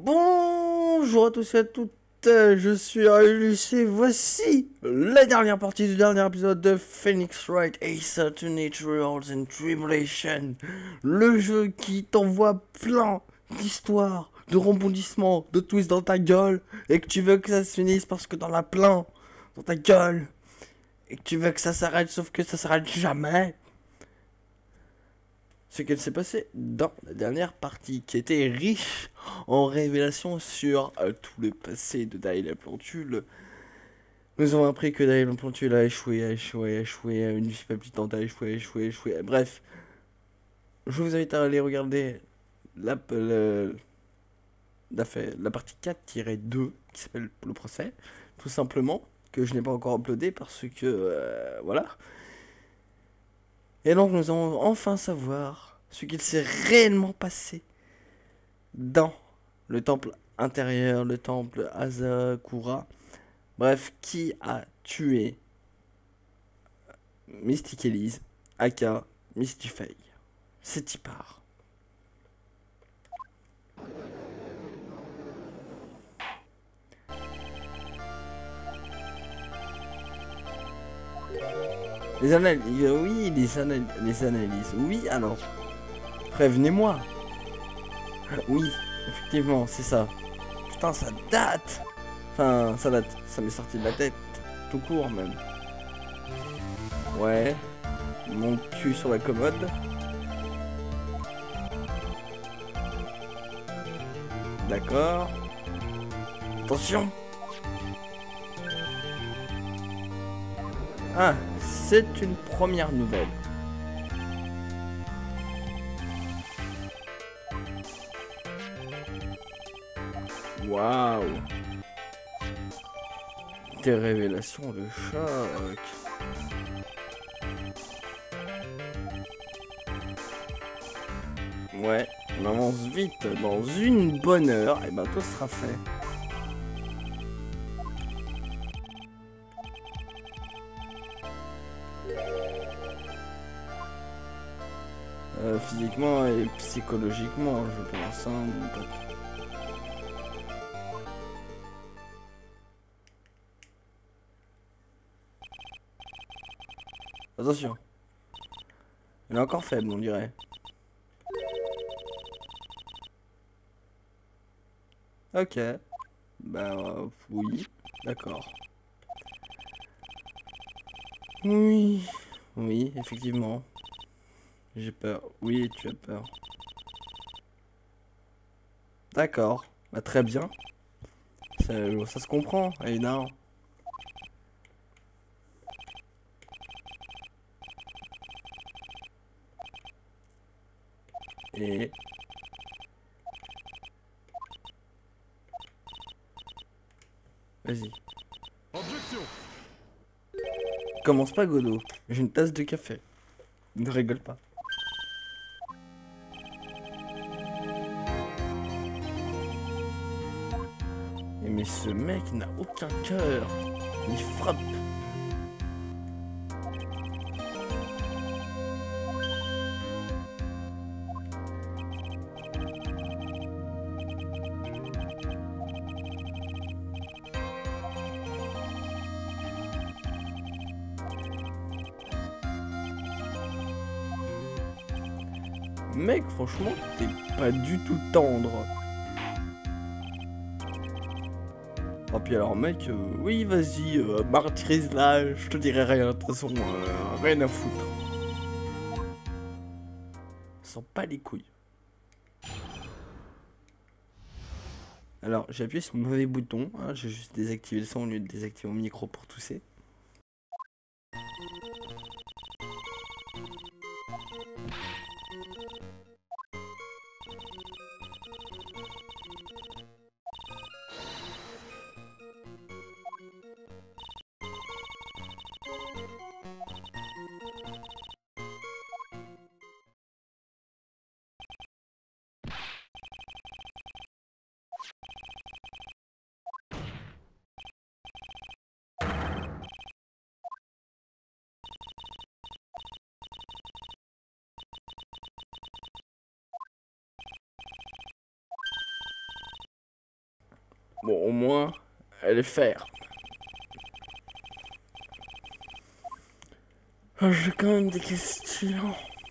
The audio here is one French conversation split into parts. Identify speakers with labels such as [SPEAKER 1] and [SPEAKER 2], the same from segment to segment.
[SPEAKER 1] Bonjour à tous et à toutes, je suis Ulysse et voici la dernière partie du dernier épisode de Phoenix Wright Ace Attorney Trials and Tribulation. Le jeu qui t'envoie plein d'histoires, de rebondissements, de twists dans ta gueule et que tu veux que ça se finisse parce que t'en as plein dans ta gueule et que tu veux que ça s'arrête sauf que ça s'arrête jamais. Ce qu'elle s'est passé dans la dernière partie, qui était riche en révélations sur tout le passé de Dale Plantule. Nous avons appris que Dale Plantule a échoué, une vie palpitante a échoué. Bref, je vous invite à aller regarder la partie 4-2 qui s'appelle le procès, tout simplement, que je n'ai pas encore uploadé parce que voilà. Et donc nous allons enfin savoir ce qu'il s'est réellement passé dans le temple intérieur, le temple Asakura. Bref, qui a tué Mystic Elise, aka Mystify. C'est y part. Les analyses, oui, les analyses, oui, alors, prévenez-moi. Oui, effectivement, c'est ça. Putain, ça date. Enfin, ça date, ça m'est sorti de la tête, tout court même. Ouais, mon cul sur la commode. D'accord. Attention. Ah, c'est une première nouvelle. Waouh. Des révélations de choc. Ouais, on avance vite. Dans une bonne heure, et ben tout sera fait. Physiquement et psychologiquement, je pense, hein, mon pote. Attention. Elle est encore faible, on dirait. Ok. Bah oui. D'accord. Oui. Oui, effectivement. J'ai peur. Oui, tu as peur. D'accord. Bah très bien. Ça se comprend, évidemment. Et... Vas-y.
[SPEAKER 2] Objection.
[SPEAKER 1] Commence pas, Godot. J'ai une tasse de café. Ne rigole pas. Mais ce mec n'a aucun cœur. Il frappe. Mec, franchement, t'es pas du tout tendre. Oh, puis alors, mec, oui, vas-y, martyrise-la, je te dirai rien, de toute façon, rien à foutre. Sens pas les couilles. Alors, j'ai appuyé sur le mauvais bouton, hein, j'ai juste désactivé le son au lieu de désactiver mon micro pour tousser. Bon, au moins, elle est ferme. Oh, j'ai quand même des questions.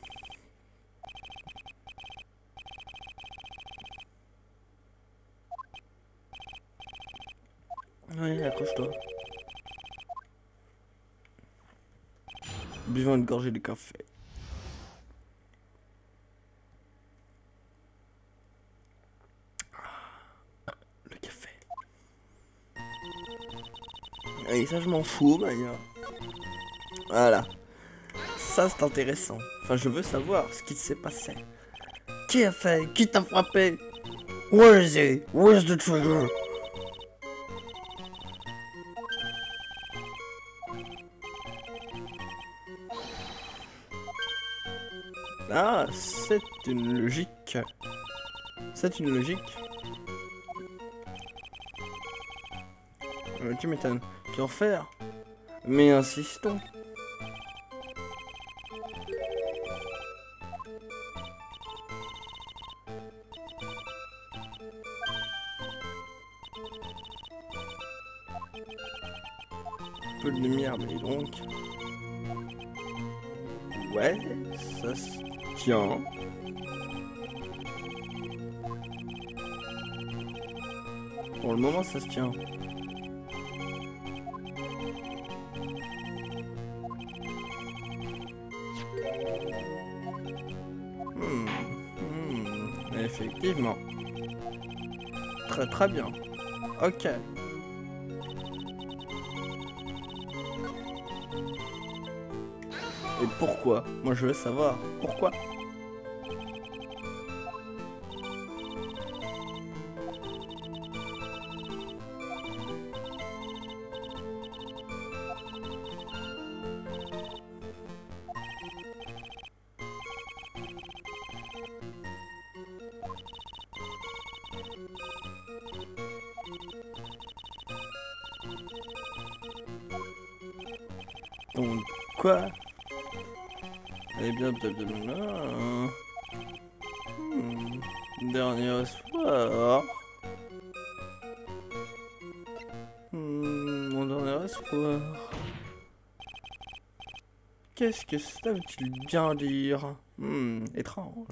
[SPEAKER 1] Oui, accroche-toi. Buvons une gorgée de café. Le café. Et ça, je m'en fous, Maya. Voilà. Ça, c'est intéressant. Enfin, je veux savoir ce qui s'est passé. Qui a fait? Qui t'a frappé? Where is he? Where's the trigger? Ah, c'est une logique. C'est une logique. Tu m'étonnes. Tu en faire? Mais insistons. Un peu de lumière, mais donc... Ouais, ça se tient. Pour le moment, ça se tient. Effectivement. Très très bien. Ok. Et pourquoi? Moi je veux savoir. Pourquoi? Donc quoi? Eh bien, blablabla. Dernier espoir. Mon dernier espoir. Qu'est-ce que ça veut-il bien dire? Étrange.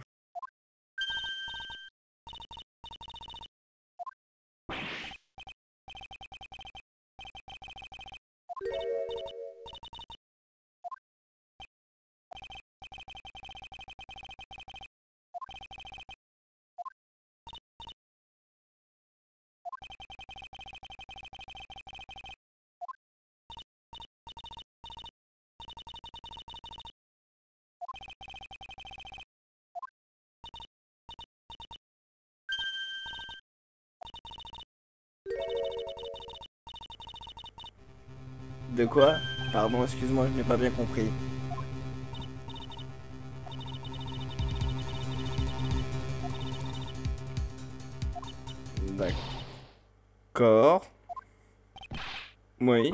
[SPEAKER 1] De quoi? Pardon, excuse-moi, je n'ai pas bien compris. D'accord. Oui.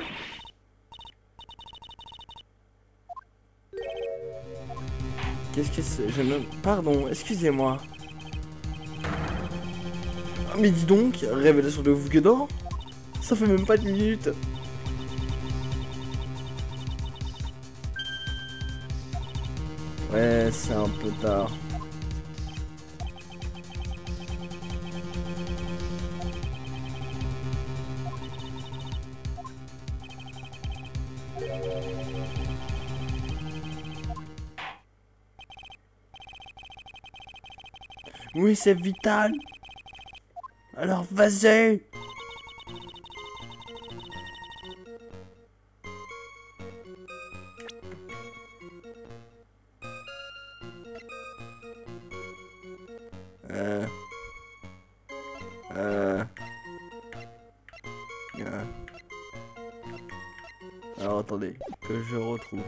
[SPEAKER 1] Qu'est-ce que c'est? Je ne... Pardon, excusez-moi. Ah, mais dis donc, révélation de Vugedor? Ça fait même pas 10 minutes. Ouais, c'est un peu tard. Oui, c'est vital. Alors vas-y. Euh... Alors attendez, que je retrouve.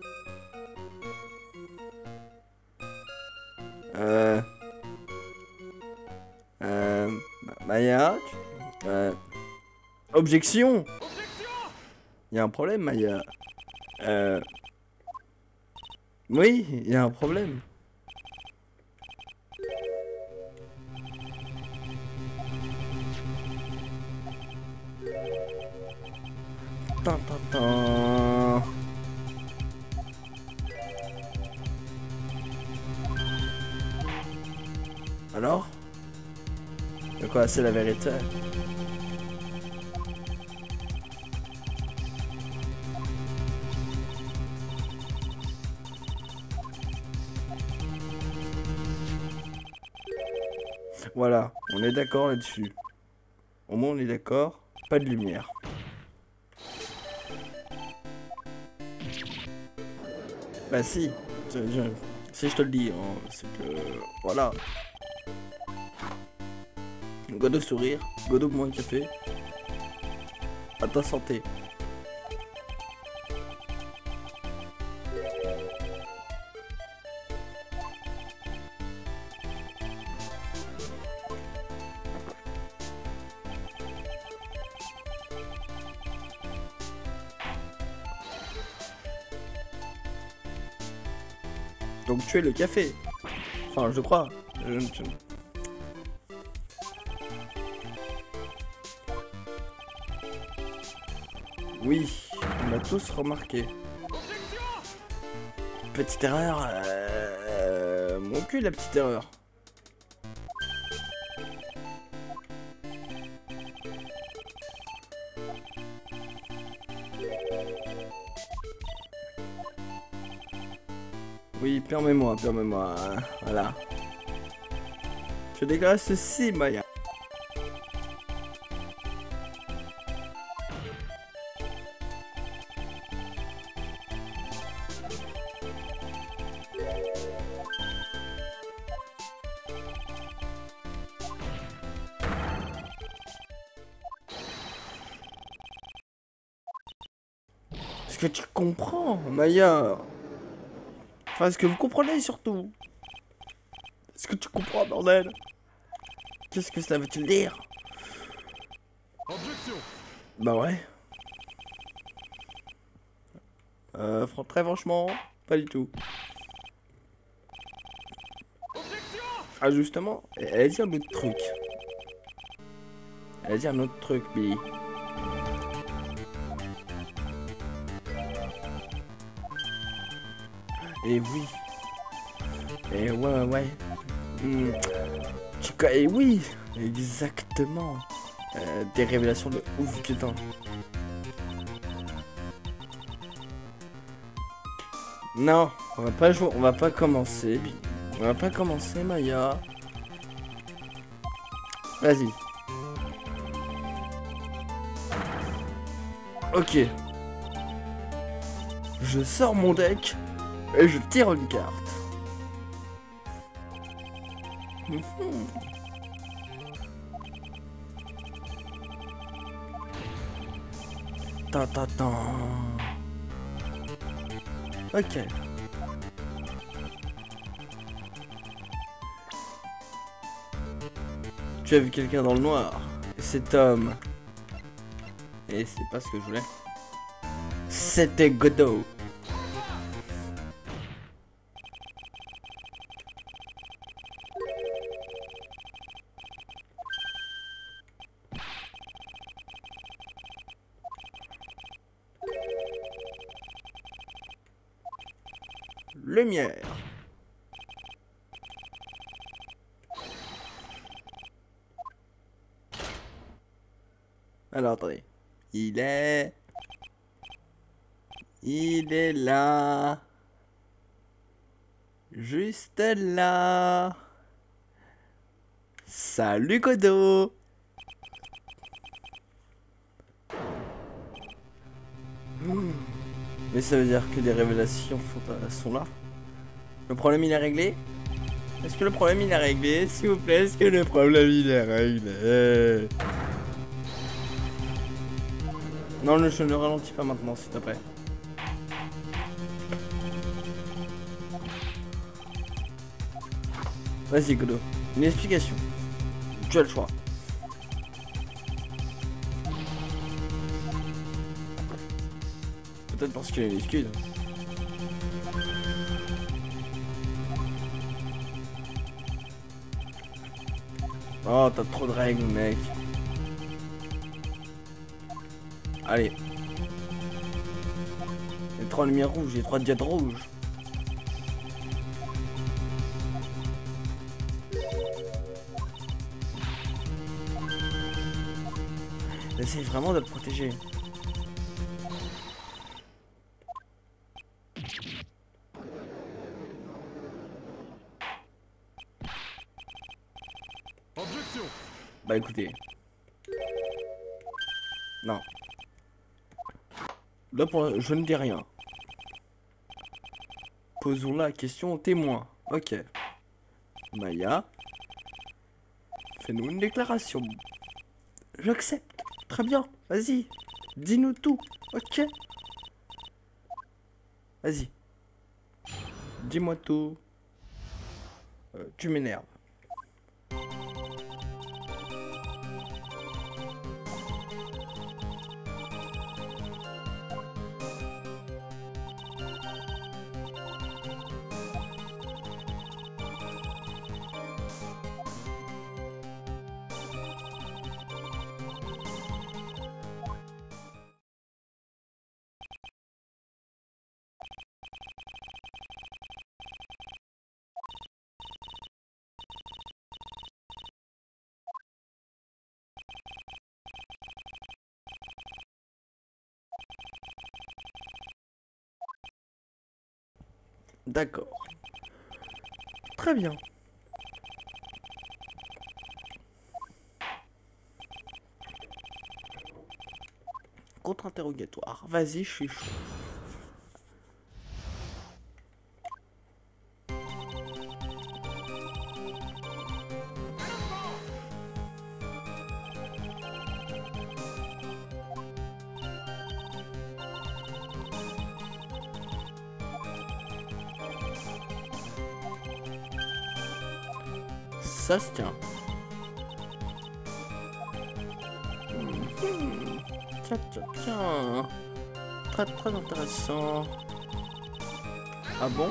[SPEAKER 1] Maya, objection. Il y a un problème, Maya. Oui, il y a un problème. Tin, tin, tin. Alors? De quoi, c'est la vérité? Voilà, on est d'accord là-dessus. Au moins on est d'accord, pas de lumière. Bah si, si je te le dis, hein, c'est que... Voilà. Godo sourire, Godo moins café. À ta santé. Donc tu es le café. Enfin, je crois. Oui, on l'a tous remarqué. Petite erreur. Mon cul, la petite erreur. Oui, permets-moi. Voilà. Je déclare ceci, Maya. Est-ce que tu comprends, Maya? Enfin, est-ce que vous comprenez surtout? Est-ce que tu comprends, bordel? Qu'est-ce que ça veut-il dire?
[SPEAKER 2] Objection.
[SPEAKER 1] Bah ouais. Très franchement, pas du tout.
[SPEAKER 2] Objection.
[SPEAKER 1] Ah justement, elle a dit un autre truc. Elle a dit un autre truc, Billy. Et oui. Et ouais. Et oui, exactement. Des révélations de ouf, putain. Non, on va pas jouer, on va pas commencer. On va pas commencer, Maya. Vas-y. Ok. Je sors mon deck et je tire une carte. Ta ta ta. Ok. Tu as vu quelqu'un dans le noir. C'est Tom. Et c'est pas ce que je voulais. C'était Godot. Lumière. Alors attendez. Il est là. Juste là. Salut Godot. Mais ça veut dire que des révélations sont là. Le problème il est réglé? Est-ce que le problème il est réglé? S'il vous plaît, est-ce que le problème il est réglé? Non, je ne ralentis pas maintenant, s'il te plaît. Vas-y, Godot. Une explication. Tu as le choix. Peut-être parce qu'il a une excuse. Oh, t'as trop de règles, mec. Allez. 3 lumières rouges et 3 diodes rouges. Essaye vraiment de le protéger.
[SPEAKER 2] Objection.
[SPEAKER 1] Bah écoutez. Non. Là je ne dis rien. Posons la question au témoin. Ok. Maya. Fais-nous une déclaration. J'accepte. Très bien. Vas-y. Dis-nous tout. Ok. Vas-y. Dis-moi tout. Tu m'énerves. D'accord. Très bien. Contre-interrogatoire. Vas-y, je suis chaud. Ça se tient. Tiens, tiens, tiens. Très, très intéressant. Ah bon?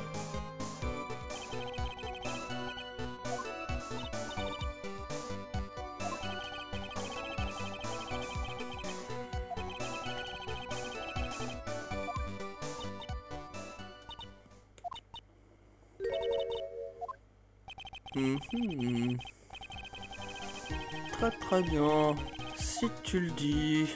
[SPEAKER 1] Très très bien, si tu le dis.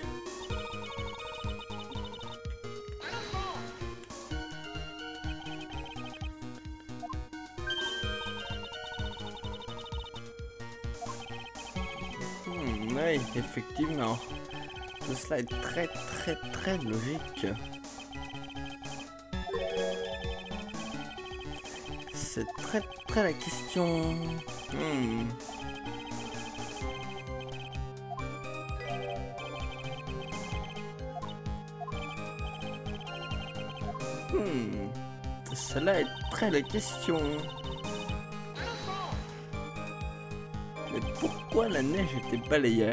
[SPEAKER 1] Oui, effectivement. Tout cela est très très très logique. C'est très très la question. Cela est très la question. Mais pourquoi la neige était balayée?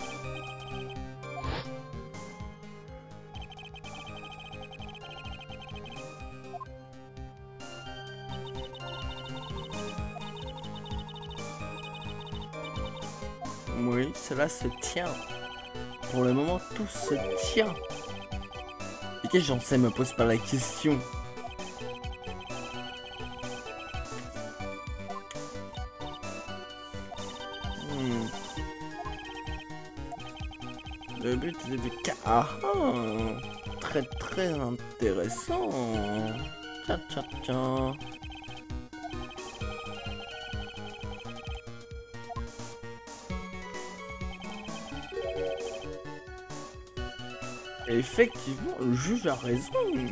[SPEAKER 1] Oui, cela se tient. Pour le moment, tout se tient. Et qu'est-ce que j'en sais, me pose pas la question. Le but est de... Ah, très très intéressant. Tiens, tiens, tiens. Effectivement, le juge a raison.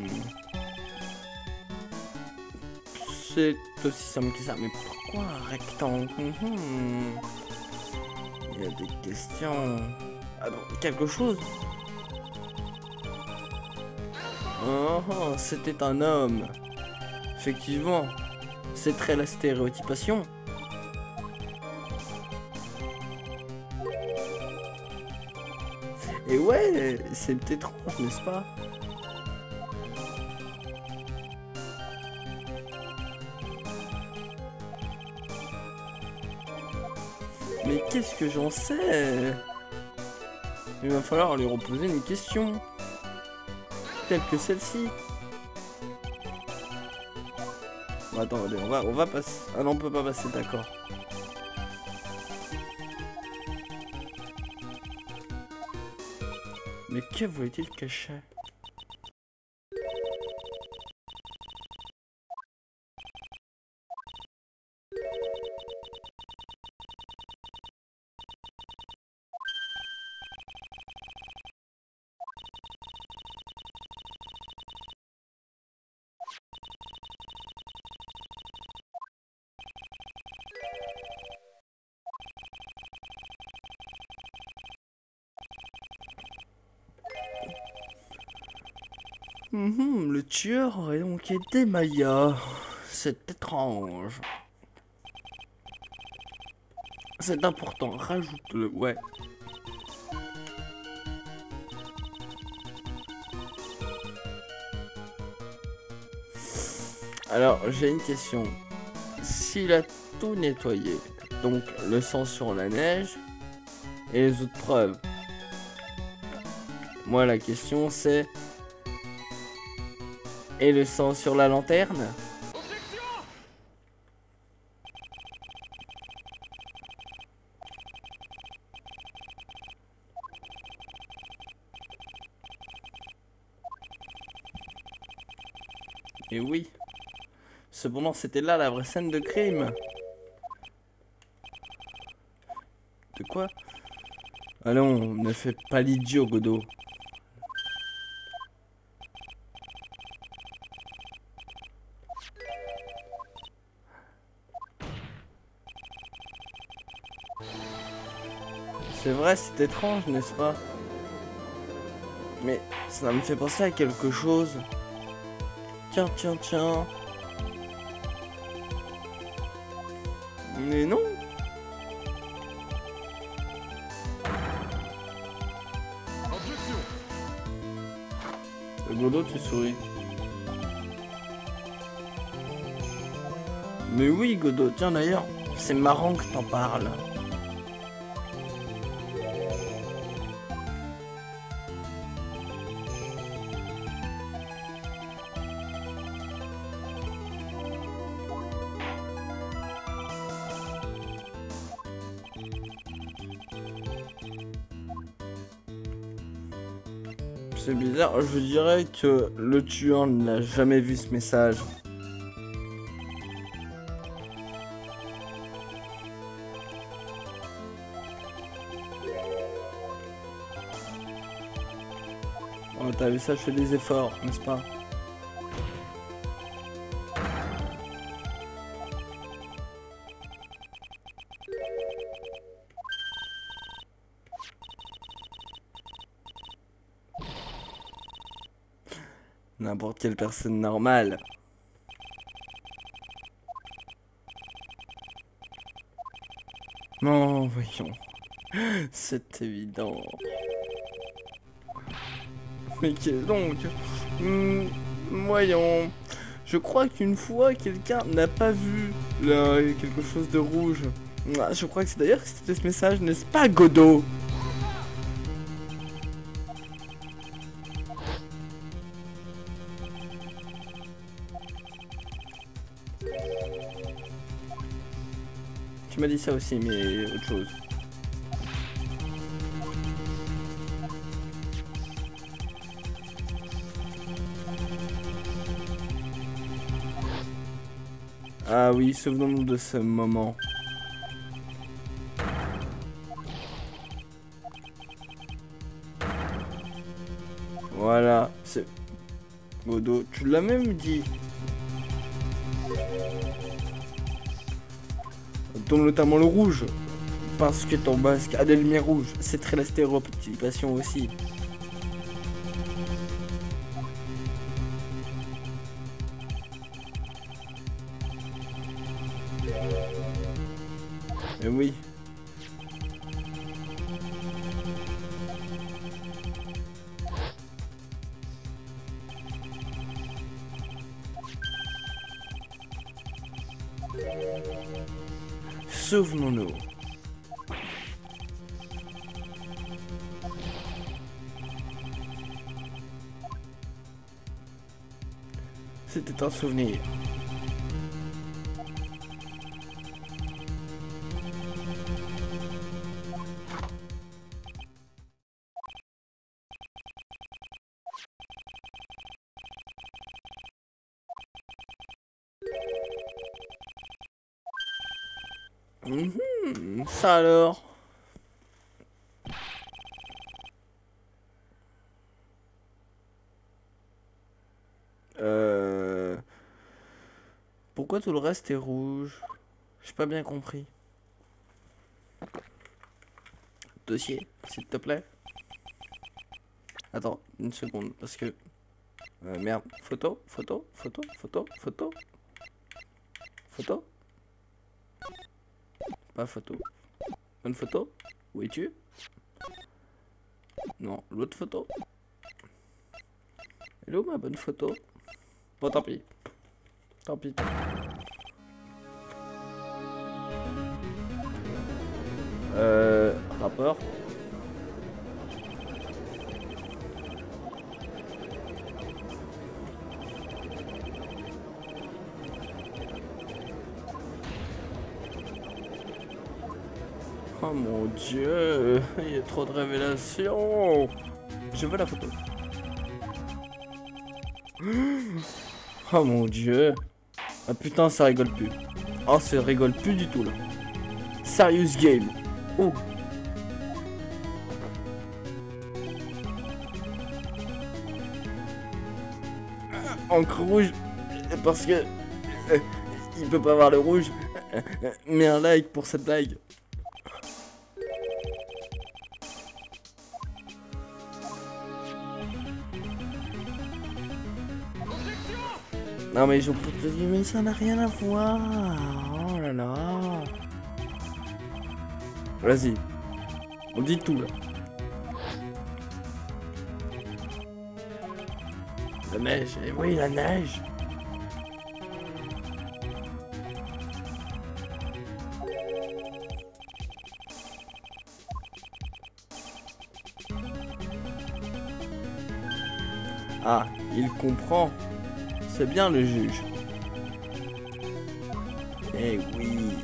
[SPEAKER 1] C'est aussi simple que ça, mais pourquoi un rectangle? Il y a des questions. Ah non, quelque chose. C'était un homme. Effectivement, c'est très la stéréotypation. Et ouais, c'est étrange, n'est-ce pas? Mais qu'est-ce que j'en sais? Il va falloir lui reposer une question. Telle que celle-ci. Attendez, on va passer. Ah non, on peut pas passer, d'accord. Mais que voulait-il cacher? Le tueur aurait donc été Maya. C'est étrange. C'est important, rajoute-le, ouais. Alors, j'ai une question. S'il a tout nettoyé, donc le sang sur la neige et les autres preuves, moi la question c'est... Et le sang sur la lanterne? Et oui. Cependant, c'était là la vraie scène de crime. De quoi? Allons, ne fais pas l'idiot, Godot. C'est vrai, c'est étrange, n'est-ce pas? Mais ça me fait penser à quelque chose. Tiens, tiens, tiens. Mais non. Godot, tu souris. Mais oui, Godot, tiens d'ailleurs, c'est marrant que t'en parles. C'est bizarre, je dirais que le tueur n'a jamais vu ce message. Oh, t'as vu ça, je fais des efforts, n'est-ce pas? N'importe quelle personne normale. Non, voyons. C'est évident. Mais qu'est-ce donc? Voyons. Je crois qu'une fois, quelqu'un n'a pas vu là, quelque chose de rouge. Je crois que c'est d'ailleurs que c'était ce message, n'est-ce pas, Godot? Tu m'as dit ça aussi, mais autre chose. Ah oui, souvenons-nous de ce moment. Voilà, c'est... Godot, tu l'as même dit. Dont notamment le rouge. Parce que ton basque a des lumières rouges. C'est très la stéréotypation aussi. Mais oui. Souvenons-nous. C'était un souvenir. Ça alors. Pourquoi tout le reste est rouge? J'ai pas bien compris. Dossier, s'il te plaît. Attends, une seconde, parce que... merde, photo. Pas photo. Bonne photo. Où es-tu? Non, l'autre photo. Hello, ma bonne photo. Bon, tant pis. Tant pis. Rapport. Oh mon dieu, il y a trop de révélations. Je veux la photo. Oh mon dieu. Ah putain, ça rigole plus. Oh, ça rigole plus du tout là. Serious game. Oh. Encre rouge. Parce que... il peut pas avoir le rouge. Mais un like pour cette blague. Non mais je peux te dire, mais ça n'a rien à voir. Oh là là. Vas-y. On dit tout là. La neige, eh oui la neige. Ah, il comprend. C'est bien le juge. Eh oui.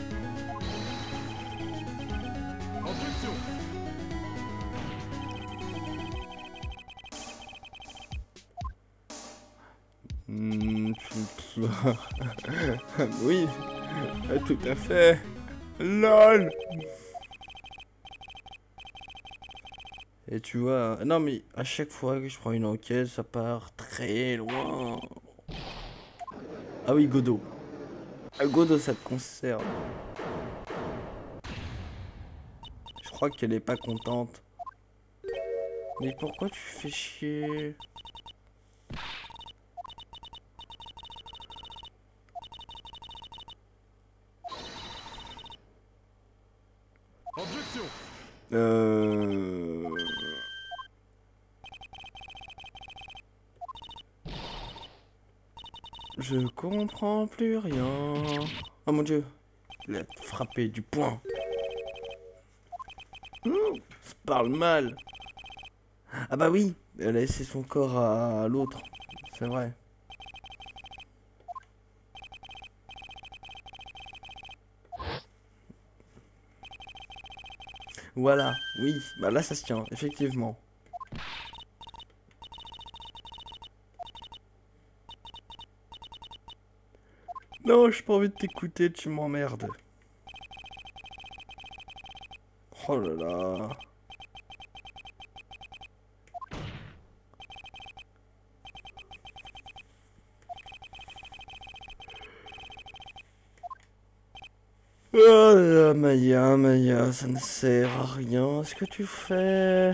[SPEAKER 1] Oui, tout à fait. LOL. Et tu vois, non mais à chaque fois que je prends une enquête, ça part très loin. Ah oui, Godot. Ah, Godot, ça te concerne. Je crois qu'elle est pas contente. Mais pourquoi tu fais chier?
[SPEAKER 2] Objection.
[SPEAKER 1] Je comprends plus rien. Oh mon dieu. Il a frappé du poing. Ça parle mal. Ah bah oui, elle a laissé son corps à l'autre. C'est vrai. Voilà, oui, bah là ça se tient, effectivement. Non, j'ai pas envie de t'écouter, tu m'emmerdes. Oh là là. Oh là là, Maya, ça ne sert à rien. Ce que tu fais.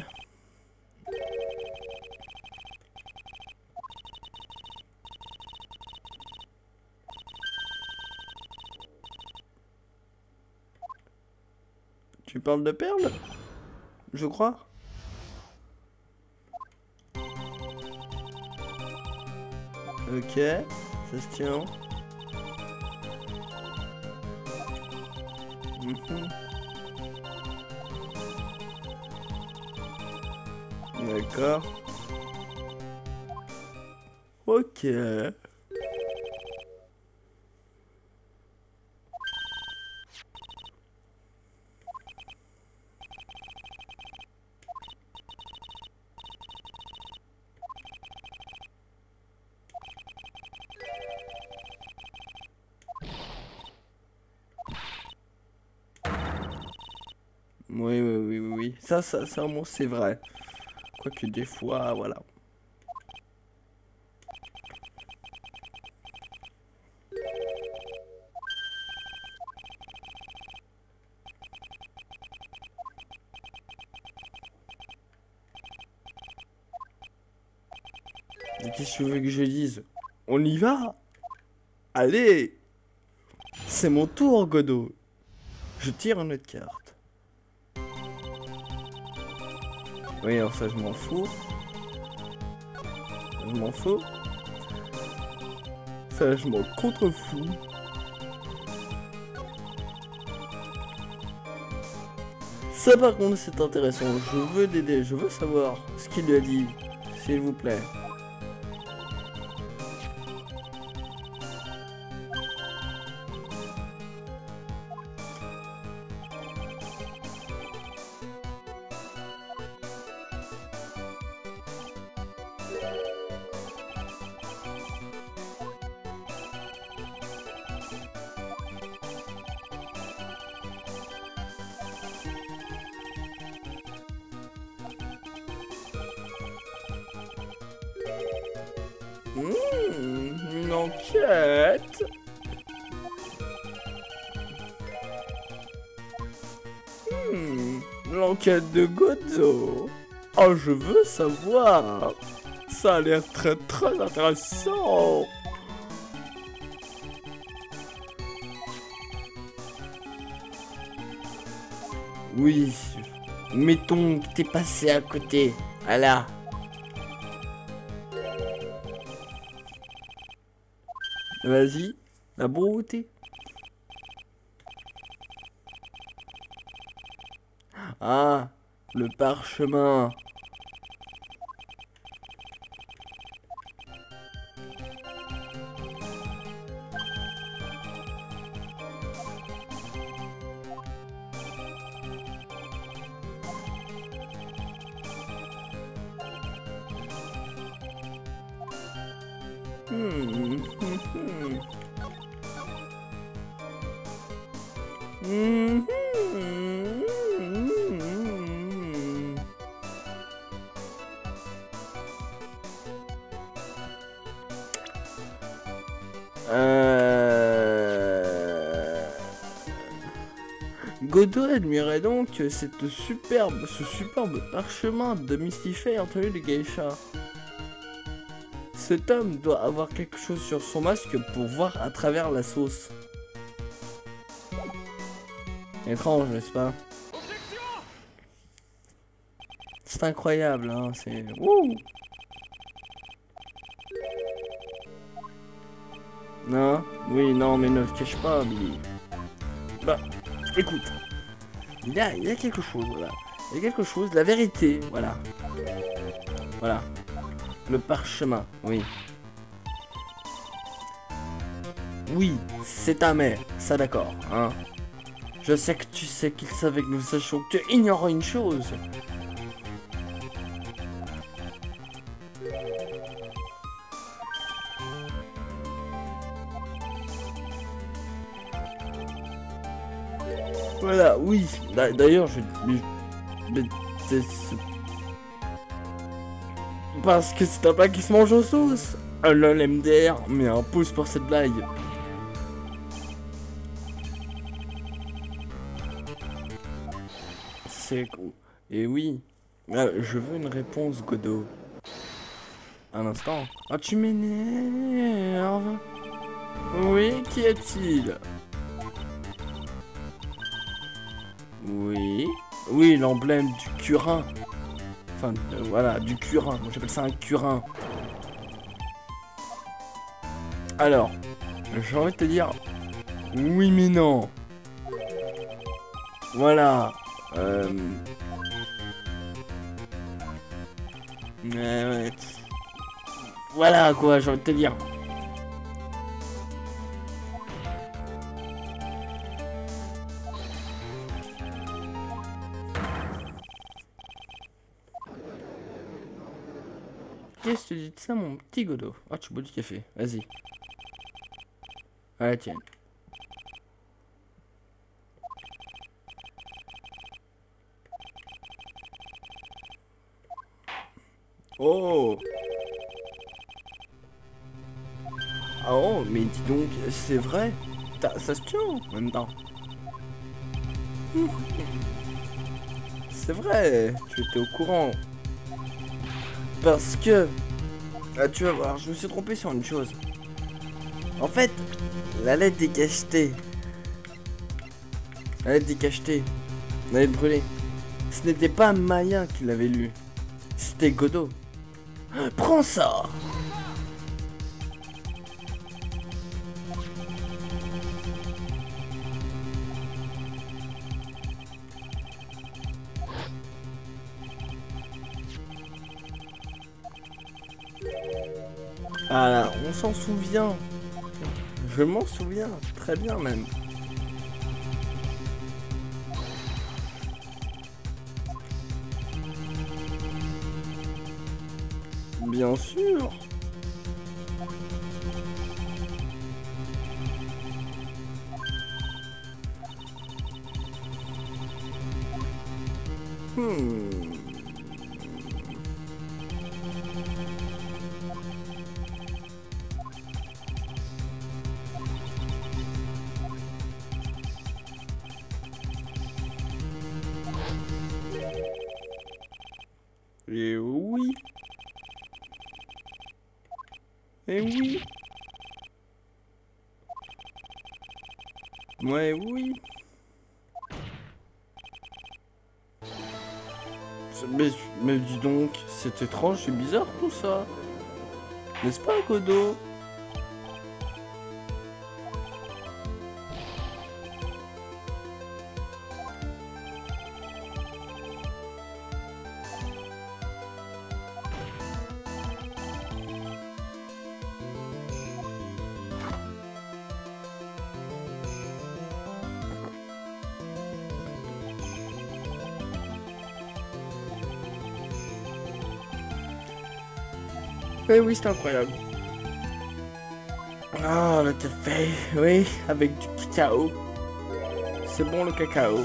[SPEAKER 1] Tu parles de perles? Je crois. Ok, ça se tient. D'accord. Ok. Oui, oui, oui, oui, oui. Ça, au moins, c'est vrai. Quoique des fois, voilà. Et qu'est-ce que tu veux que je dise? On y va? Allez! C'est mon tour, Godot. Je tire une autre carte. Oui, alors ça, je m'en fous. Je m'en fous. Ça, je m'en contrefous. Ça, par contre, c'est intéressant. Je veux l'aider. Je veux savoir ce qu'il lui a dit. S'il vous plaît. Une enquête. L'enquête de Godot. Oh, je veux savoir. Ça a l'air très très intéressant. Oui, mettons que t'es passé à côté. Voilà. Vas-y, la beauté. Ah, le parchemin. Hmm. Godot admirait donc ce superbe parchemin de Mystifay entre les geishas. Cet homme doit avoir quelque chose sur son masque pour voir à travers la sauce. Étrange, n'est-ce pas? C'est incroyable, hein, c'est... Wouh! Non? Oui, non, mais ne le cache pas, Billy. Bah, écoute. Il y a quelque chose, voilà. Il y a quelque chose, la vérité, voilà. Voilà. Le parchemin, oui. Oui, c'est ta mère, ça d'accord, hein. Je sais que tu sais qu'il savait que nous sachions que tu ignorais une chose. Voilà, oui. D'ailleurs, parce que c'est un plat qui se mange aux sauces. Lol MDR, mais un pouce pour cette blague. C'est cool. Et oui, je veux une réponse, Godot. Un instant. Ah, tu m'énerves. Oui, qu'y a-t-il? Oui. Oui, l'emblème du curin. Enfin, voilà, du curin. Moi, j'appelle ça un curin. Alors, j'ai envie de te dire... Oui, mais non. Voilà. Ouais. Voilà, quoi, j'ai envie de te dire. Qu'est-ce que tu dis de ça, mon petit Godot? Ah, tu bois du café, vas-y. Allez, tiens. Oh. Ah oh, mais dis donc, c'est vrai. Ça se tient en même temps. C'est vrai, tu étais au courant. Parce que... Ah, tu vas voir, je me suis trompé sur une chose. En fait, la lettre décachetée. La lettre décachetée. La lettre brûlée. Ce n'était pas Maya qui l'avait lu. C'était Godot. Prends ça! Ah, on s'en souvient. Je m'en souviens, très bien même. Bien sûr. Hmm. Et oui. Et oui. Ouais, oui. Mais dis donc, c'est étrange et bizarre tout ça. N'est-ce pas, Godot? Eh oui, c'est incroyable. Ah, le café, oui, avec du cacao. C'est bon le cacao.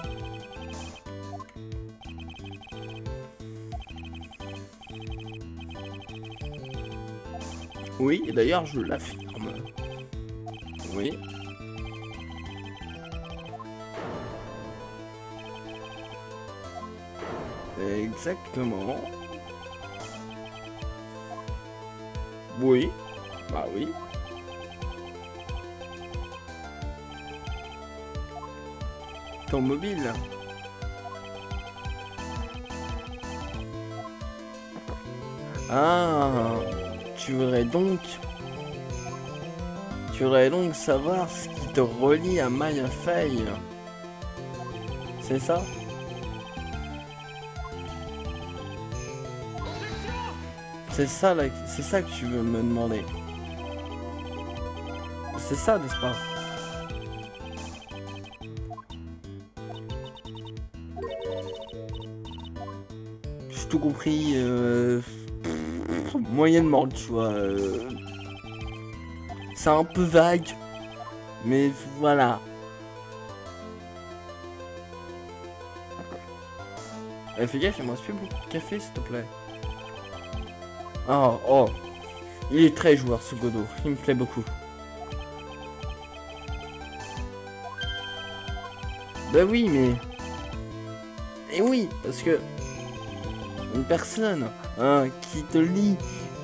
[SPEAKER 1] Oui, et d'ailleurs, je l'affirme. Oui. Exactement. Oui. Bah oui. Ton mobile. Ah, tu voudrais donc... Tu voudrais donc savoir ce qui te relie à Maya Fey. C'est ça? C'est ça, là, c'est ça que tu veux me demander. C'est ça, n'est-ce pas? J'ai tout compris, moyennement, tu vois. C'est un peu vague, mais voilà. Fais gaffe, il me reste plus beaucoup de café, s'il te plaît. Oh, oh. Il est très joueur, ce Godot. Il me plaît beaucoup. Bah oui, mais... Et oui, parce que... Une personne hein, qui te lie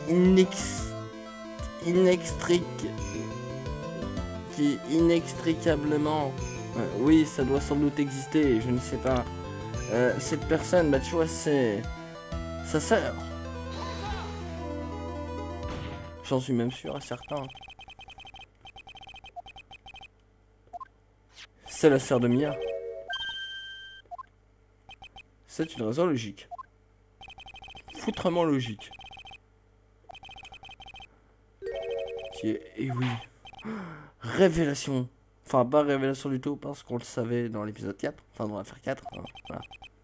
[SPEAKER 1] inextricablement... oui, ça doit sans doute exister, je ne sais pas. Cette personne, bah tu vois, c'est... sa sœur. J'en suis même sûr à certains. C'est la sœur de Mia. C'est une raison logique. Foutrement logique. Et oui. Révélation. Enfin, pas révélation du tout, parce qu'on le savait dans l'épisode 4. Enfin, dans l'affaire 4. Hein, voilà.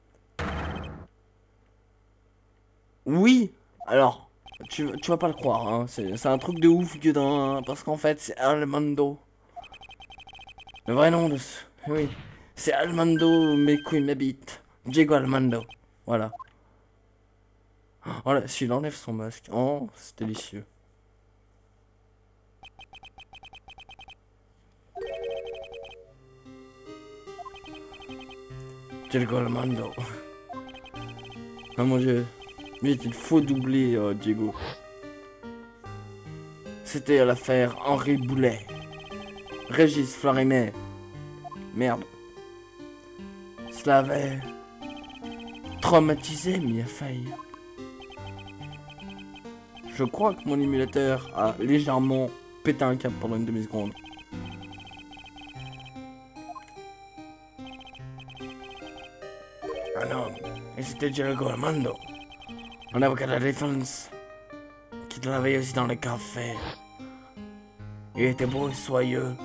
[SPEAKER 1] Oui. Alors, tu vas pas le croire. Hein. C'est un truc de ouf, Gueudin. Hein, parce qu'en fait, c'est Armando. Le vrai nom de ce... Oui. C'est Armando Mequinabit. Diego Armando. Voilà. Oh là, s'il enlève son masque. Oh, c'est délicieux. Diego Armando. Ah mon dieu. Vite, il faut doubler Diego. C'était l'affaire Henri Boulet. Régis Florimet. Merde. Cela avait traumatisé Mia Faye. Je crois que mon émulateur a légèrement pété un câble pendant une demi-seconde. Ah non, et c'était Diego Armando, un avocat de la défense, qui travaillait aussi dans le café. Il était beau et soyeux.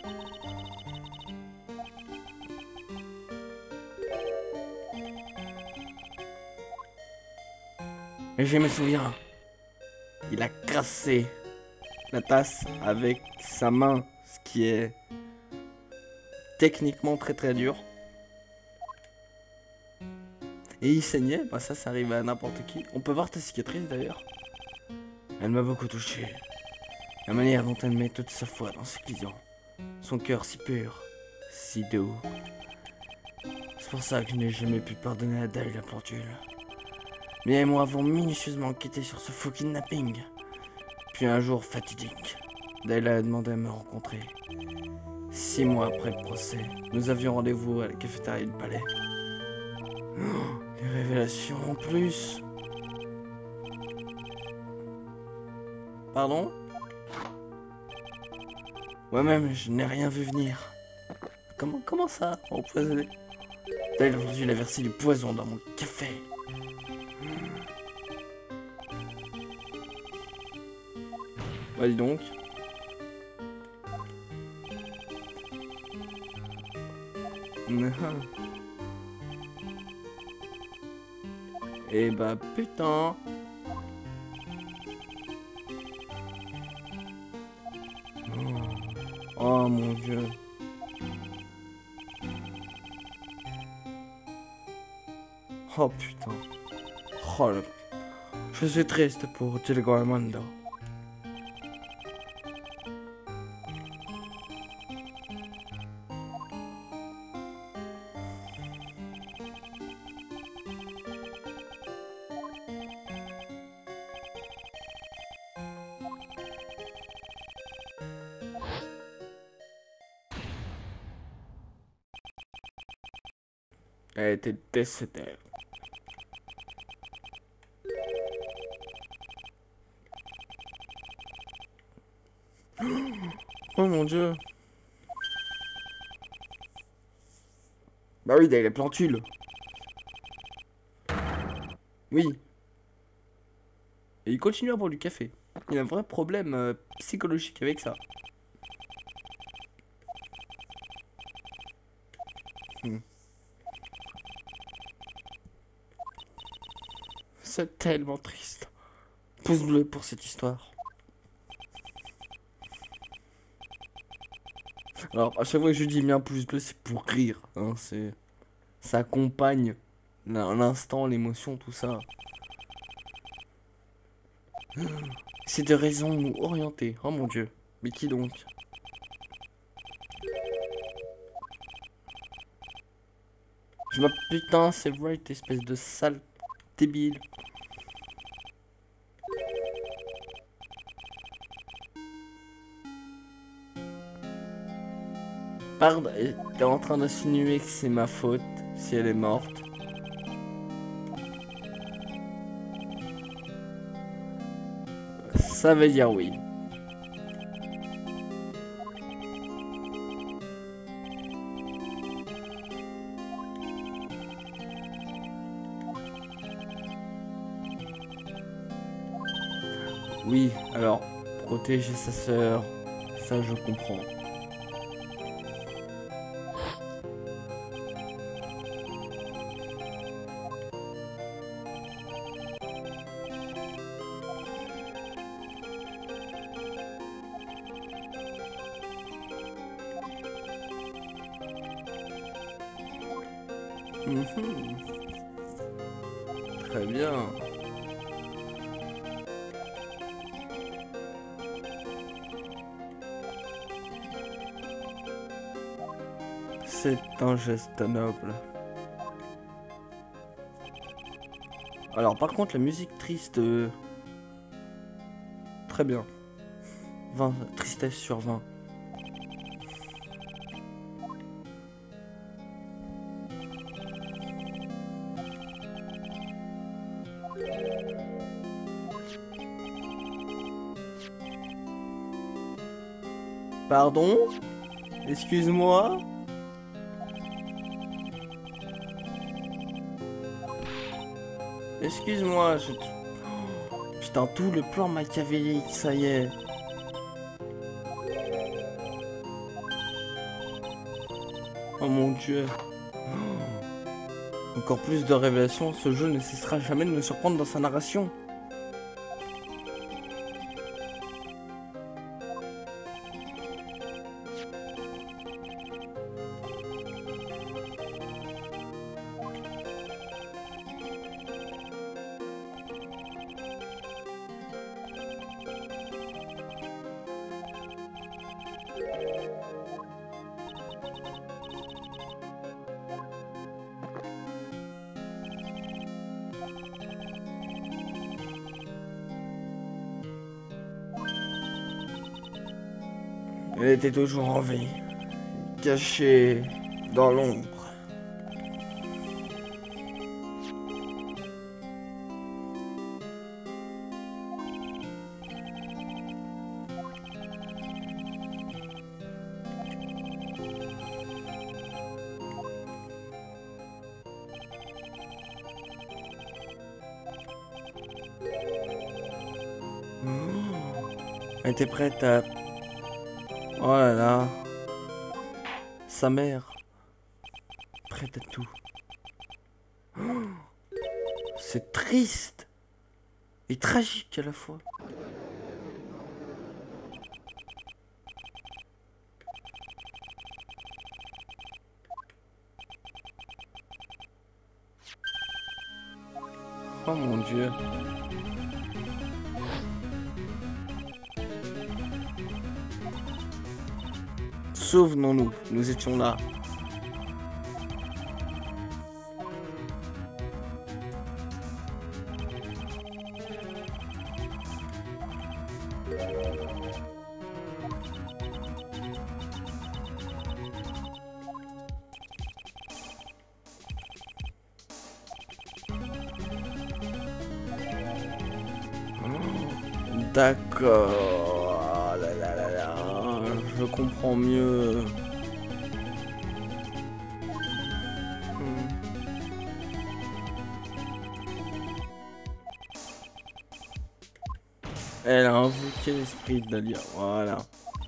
[SPEAKER 1] Et je me souviens, il a cassé la tasse avec sa main, ce qui est techniquement très très dur. Et il saignait, bah ça arrive à n'importe qui. On peut voir ta cicatrice d'ailleurs. Elle m'a beaucoup touché. La manière dont elle met toute sa foi dans ses clients. Son cœur si pur, si doux. C'est pour ça que je n'ai jamais pu pardonner à Dale la plantule. Mia et moi avons minutieusement enquêté sur ce faux kidnapping. Puis un jour fatidique, Dale a demandé à me rencontrer. 6 mois après le procès, nous avions rendez-vous à la cafétéria du palais. Oh, des révélations en plus. Pardon? Moi-même, je n'ai rien vu venir. Comment ça, empoisonné? Dale a versé du poison dans mon café. Bah dis donc. Et bah putain. Oh mon dieu. Oh putain. Oh le... Je suis triste pour Diego Armando. Elle était décédée. Oh mon dieu. Bah oui, il a les plantules. Oui. Et il continue à boire du café. Il a un vrai problème psychologique avec ça. C'est tellement triste. Pouce bleu pour cette histoire. Alors, à chaque fois que je dis bien pouce bleu, c'est pour rire. Hein, ça accompagne l'instant, l'émotion, tout ça. C'est de raison nous orienter. Oh mon dieu. Mais qui donc? Je me... Putain, c'est vrai, espèce de sale débile. Pardon, t'es en train d'insinuer que c'est ma faute si elle est morte. Ça veut dire oui. Oui, alors, protéger sa sœur, ça je comprends. Très bien. C'est un geste noble. Alors par contre la musique triste... Très bien. 20, tristesse sur 20. Pardon? Excuse-moi? Excuse-moi, je... Putain, tout le plan machiavélique, ça y est. Oh mon dieu. Encore plus de révélations, ce jeu ne cessera jamais de me surprendre dans sa narration. Elle était toujours en vie, cachée dans l'ombre. Elle était prête à... Oh là là. Sa mère. Prête à tout. C'est triste. Et tragique à la fois. Oh mon dieu. Souvenons-nous, nous étions là. D'accord. Oh là là là là. Je comprends mieux. Elle a invoqué l'esprit de Dahlia. Voilà.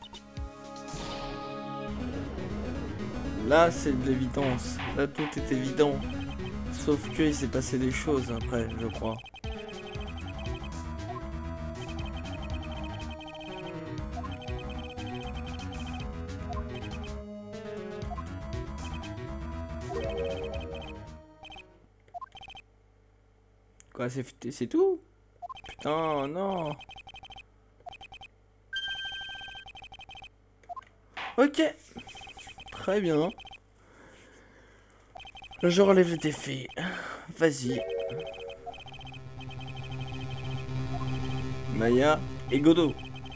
[SPEAKER 1] Là, c'est de l'évidence. Là, tout est évident. Sauf que il s'est passé des choses après, je crois. Quoi, c'est tout? Putain, non. Ok. Très bien. Je relève le défi. Vas-y. Maya et Godot.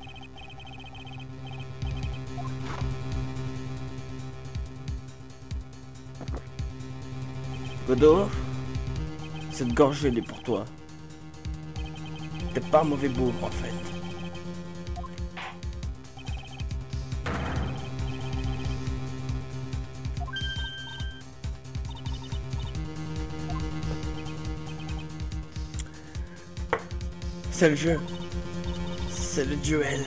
[SPEAKER 1] Godot, cette gorgée elle est pour toi. T'es pas un mauvais bourre en fait. C'est le jeu. C'est le duel.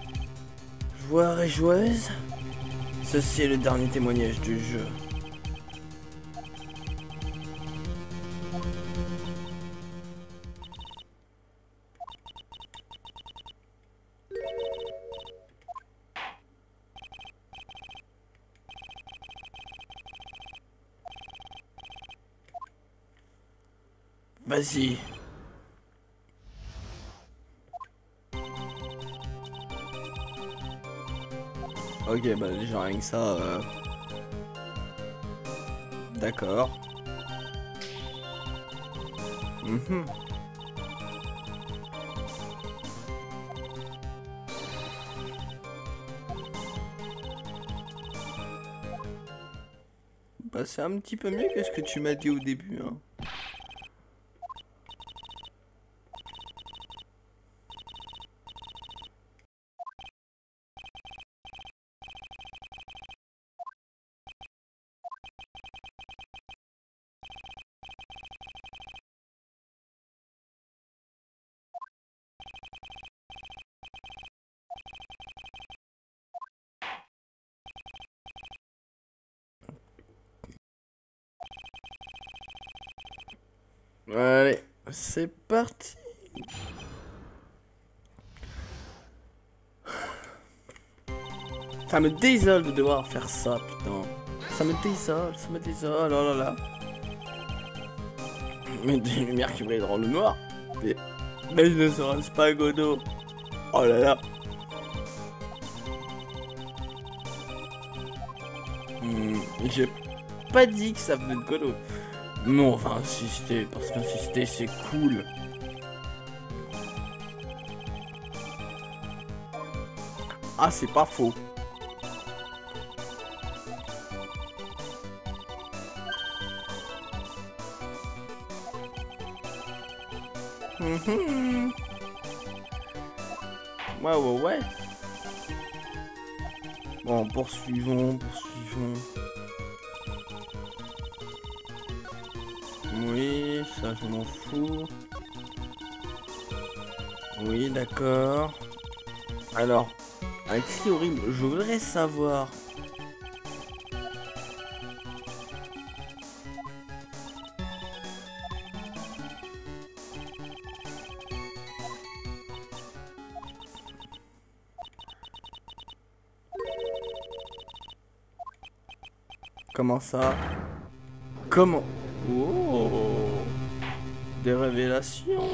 [SPEAKER 1] Joueurs et joueuses, ceci est le dernier témoignage du jeu. Vas-y. Ok, bah déjà rien que ça... D'accord. Bah c'est un petit peu mieux que ce que tu m'as dit au début, hein. Allez, c'est parti. Ça me désole de devoir faire ça, putain. Ça me désole, oh là là. Mais des lumières qui brillent dans le noir. Mais il ne serait-ce pas Godot. Oh là là. J'ai pas dit que ça venait de Godot. Mais on va insister, parce qu'insister c'est cool. Ah, c'est pas faux. Ouais. Bon, poursuivons. Oui, ça je m'en fous. Oui, d'accord. Alors, un cri horrible, je voudrais savoir. Comment ça? Comment? Oh, des révélations.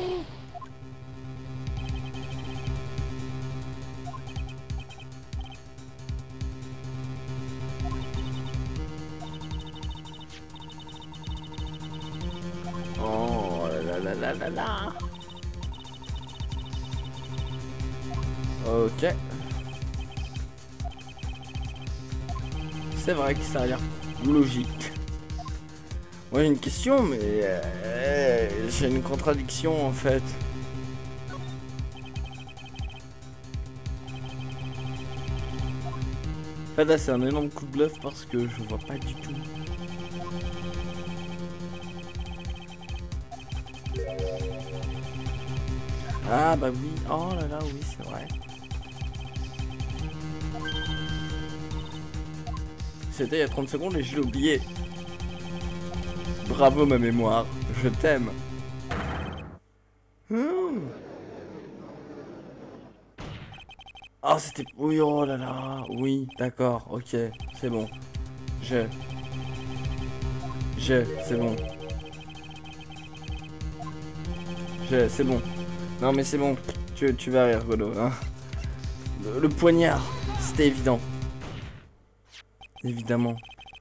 [SPEAKER 1] Oh là là. Ok. C'est vrai que ça a l'air logique. Moi j'ai une question, mais j'ai une contradiction en fait. En fait là c'est un énorme coup de bluff parce que je vois pas du tout. Ah bah oui, oh là là, oui c'est vrai. C'était il y a 30 secondes et je l'ai oublié. Bravo ma mémoire, je t'aime. Oh c'était... Oui, oh là là, oui, d'accord, ok, c'est bon. C'est bon. C'est bon. Non mais c'est bon, tu vas rire Godot, hein. Le poignard, c'était évident. Évidemment.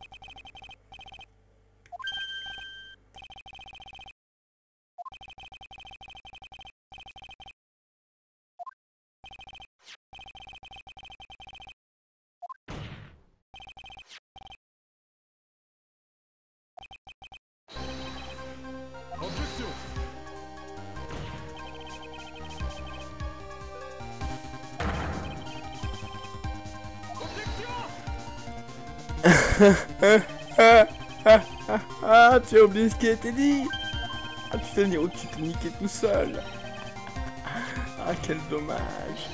[SPEAKER 1] Ah, tu as oublié ce qui a été dit. Ah, tu t'es niqué tout seul. Ah, quel dommage.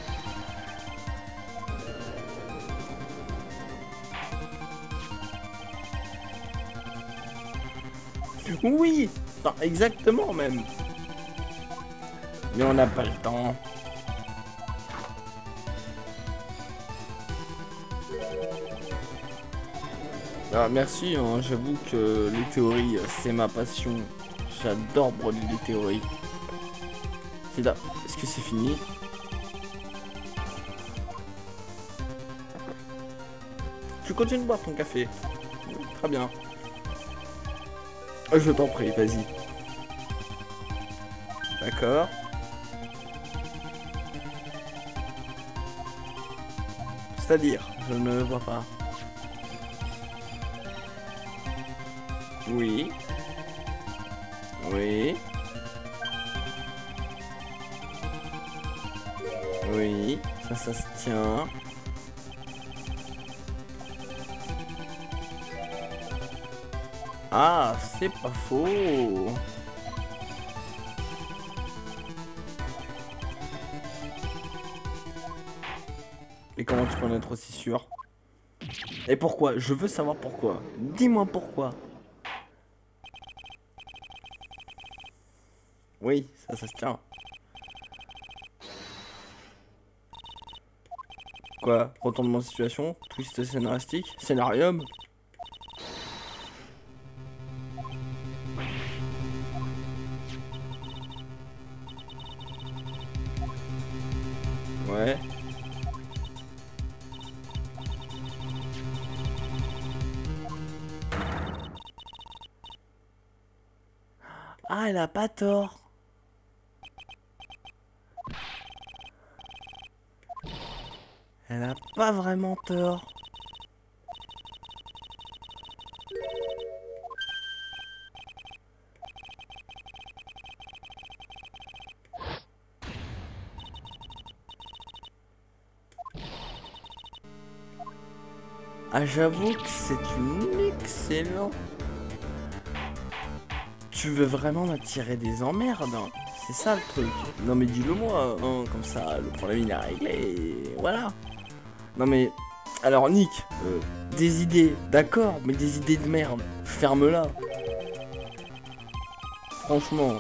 [SPEAKER 1] Oui, enfin, exactement même. Mais on n'a pas le temps. Ah, merci, hein, j'avoue que les théories, c'est ma passion. J'adore broder des théories. C'est là. Est-ce que c'est fini? Tu continues de boire ton café. Très bien. Je t'en prie, vas-y. D'accord. C'est-à-dire, je ne vois pas. Oui. Oui. Oui. Ça se tient. Ah, c'est pas faux. Et comment tu peux en être aussi sûr? Et pourquoi? Je veux savoir pourquoi. Dis-moi pourquoi. Oui, ça se tient. Quoi? Retournement de situation? Twist scénaristique? Scénarium? Ouais. Ah, elle a pas tort. Elle a pas vraiment tort. Ah, j'avoue que c'est une excellente. Tu veux vraiment m'attirer des emmerdes, hein? C'est ça le truc. Non mais dis-le moi, hein, comme ça le problème il est réglé et voilà. Non mais, alors Nick, des idées, d'accord, mais des idées de merde, ferme-la. Franchement.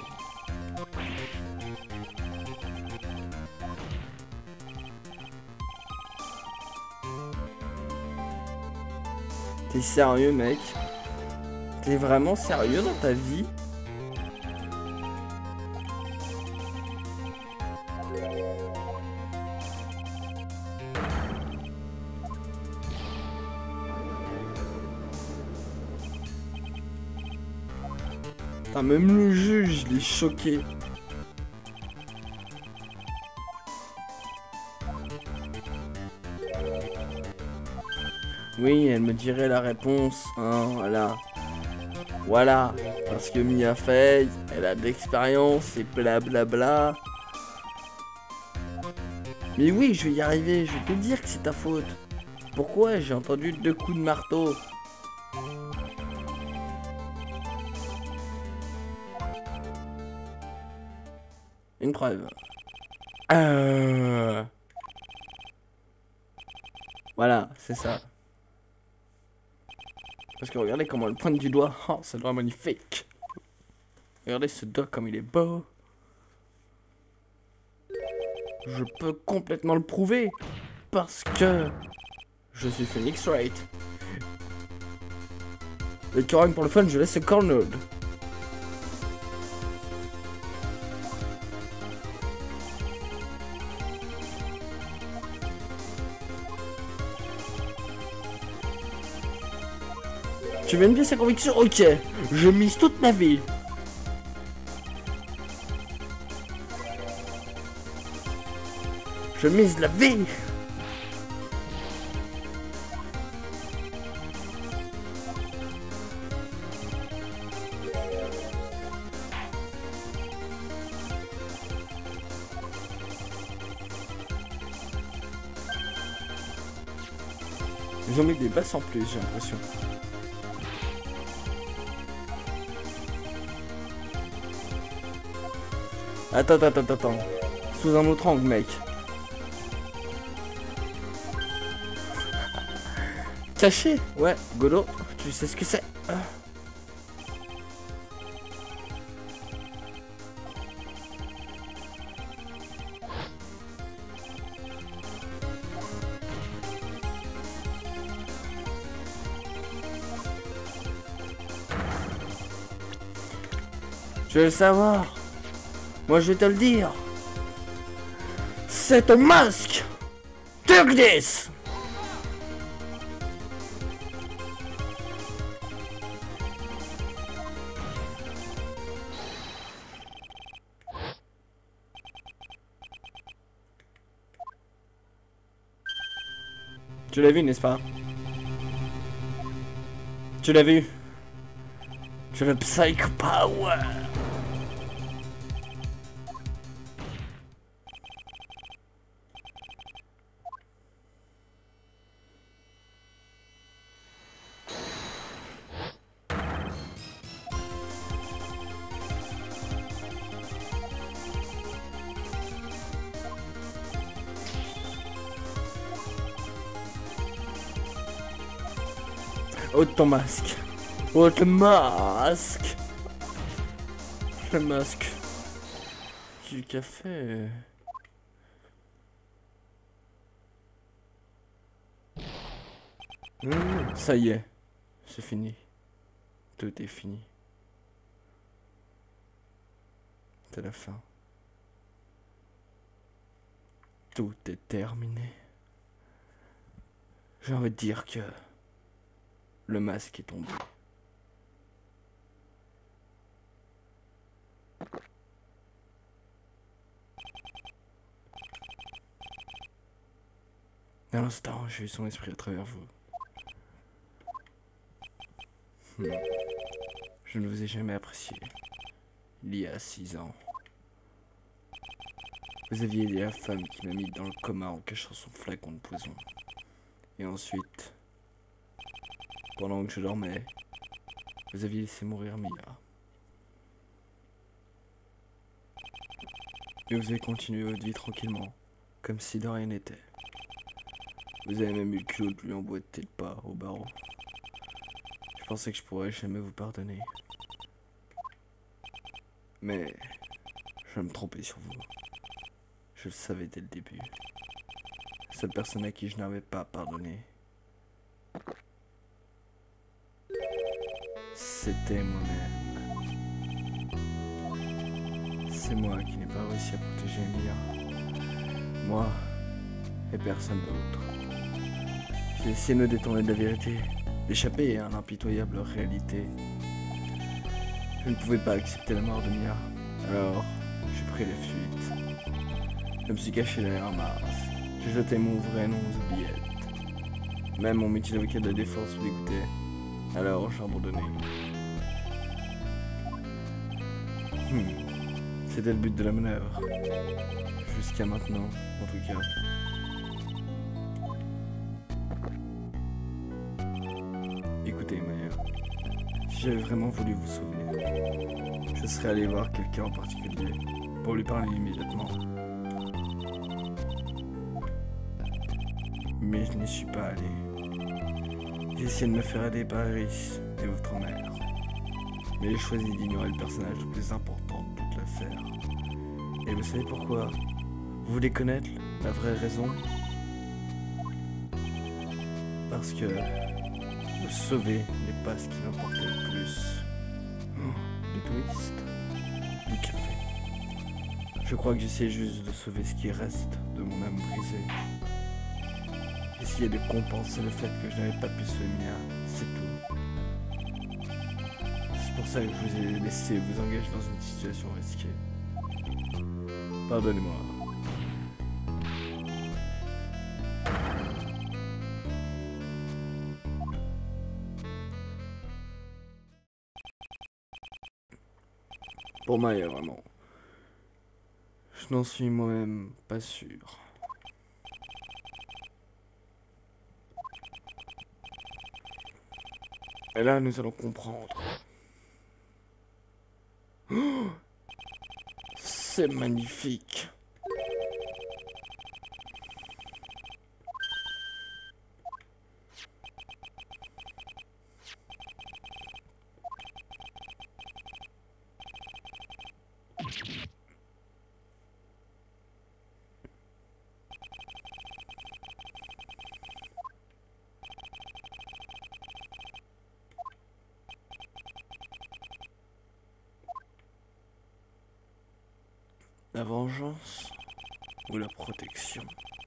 [SPEAKER 1] T'es sérieux mec? T'es vraiment sérieux dans ta vie? Putain, même le juge, il est choqué. Oui, elle me dirait la réponse, hein, voilà. Voilà, parce que Mia Fey, elle a de l'expérience et blablabla. Mais oui, je vais y arriver, je vais te dire que c'est ta faute. Pourquoi? J'ai entendu 2 coups de marteau. Une preuve. Voilà, c'est ça. Parce que regardez comment elle pointe du doigt. Oh, ça doit être magnifique. Regardez ce doigt comme il est beau. Je peux complètement le prouver. Parce que je suis Phoenix Wright. Le Corang pour le fun, je laisse ce Cornode. Tu m'aimes bien sa conviction? Ok, je mise toute ma vie. Je mise la vie. Ils ont mis des basses en plus, j'ai l'impression. Attends. Sous un autre angle, mec. Caché? Ouais, Golo, tu sais ce que c'est. Je veux le savoir. Moi, je vais te le dire. C'est ton masque. Tugdis. Tu l'as vu, n'est-ce pas? Tu l'as vu? Je le Psycho Power. Ôte ton masque. Ôte le masque. Le masque. Du café. Ça y est. C'est fini. Tout est fini. C'est la fin. Tout est terminé. J'ai envie de dire que le masque est tombé. À l'instant, j'ai eu son esprit à travers vous. Je ne vous ai jamais apprécié. Il y a 6 ans. Vous aviez aidé la femme qui m'a mis dans le coma en cachant son flacon de poison. Et ensuite, pendant que je dormais, vous aviez laissé mourir Mia. Et vous avez continué votre vie tranquillement, comme si de rien n'était. Vous avez même eu le culot de lui emboîter le pas au barreau. Je pensais que je pourrais jamais vous pardonner. Mais je me trompais sur vous. Je le savais dès le début. La seule personne à qui je n'avais pas pardonné, c'était moi-même. C'est moi qui n'ai pas réussi à protéger Mia. Moi et personne d'autre. J'ai essayé de me détourner de la vérité, d'échapper à l'impitoyable réalité. Je ne pouvais pas accepter la mort de Mia, alors j'ai pris la fuite. Je me suis caché derrière un masque. J'ai jeté mon vrai nom aux oubliettes. Même mon métier d'avocat de la défense me dégoûtait, alors j'ai abandonné. C'était le but de la manœuvre. Jusqu'à maintenant, en tout cas. Écoutez, Maya, si j'avais vraiment voulu vous sauver, je serais allé voir quelqu'un en particulier pour lui parler immédiatement. Mais je n'y suis pas allé. J'ai essayé de me faire aider par Iris et votre mère. Mais j'ai choisi d'ignorer le personnage le plus important de toute l'affaire. Et vous savez pourquoi? Vous voulez connaître la vraie raison? Parce que le sauver n'est pas ce qui m'importait le plus. L'égoïste du café. Je crois que j'essayais juste de sauver ce qui reste de mon âme brisée. Essayer de compenser le fait que je n'avais pas pu sauver Mia, c'est tout. C'est pour ça que je vous ai laissé vous engager dans une situation risquée. Pardonnez-moi. Pour Maya, vraiment. Je n'en suis moi-même pas sûr. Et là, nous allons comprendre. Oh, c'est magnifique. La vengeance ou la protection?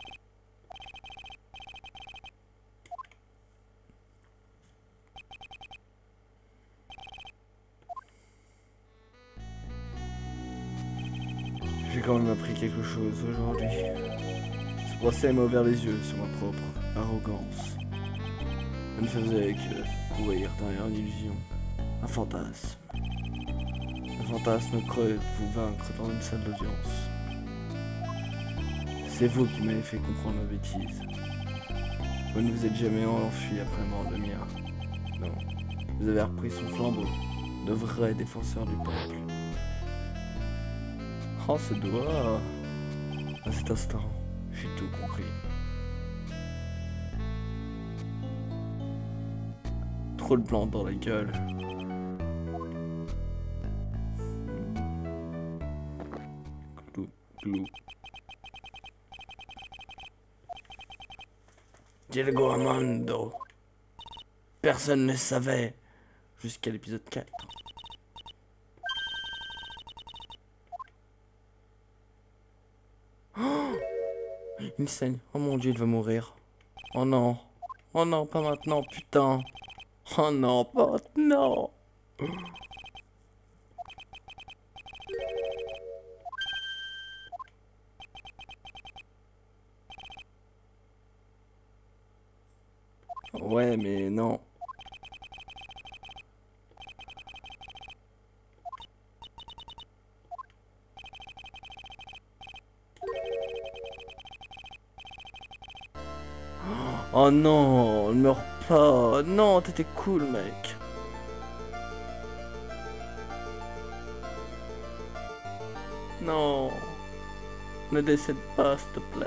[SPEAKER 1] J'ai quand même appris quelque chose aujourd'hui. Ce procès m'a ouvert les yeux sur ma propre arrogance. Je ne faisais que courir derrière une illusion, un fantasme. Le fantasme creux de vous vaincre dans une salle d'audience. C'est vous qui m'avez fait comprendre ma bêtise. Vous ne vous êtes jamais enfui après mort de Mia. Non, vous avez repris son flambeau, de vrais défenseurs du peuple. Oh, ce doigt. À cet instant, j'ai tout compris. Trop de blanc dans la gueule. Glou, glou. Diego Armando. Personne ne savait. Jusqu'à l'épisode 4. Oh, il saigne. Oh mon dieu, il va mourir. Oh non. Oh non, pas maintenant, putain. Oh non, pas maintenant. Ouais, mais non. Oh non, ne meurs pas. Non, t'étais cool, mec. Non. Ne décède pas, s'il te plaît.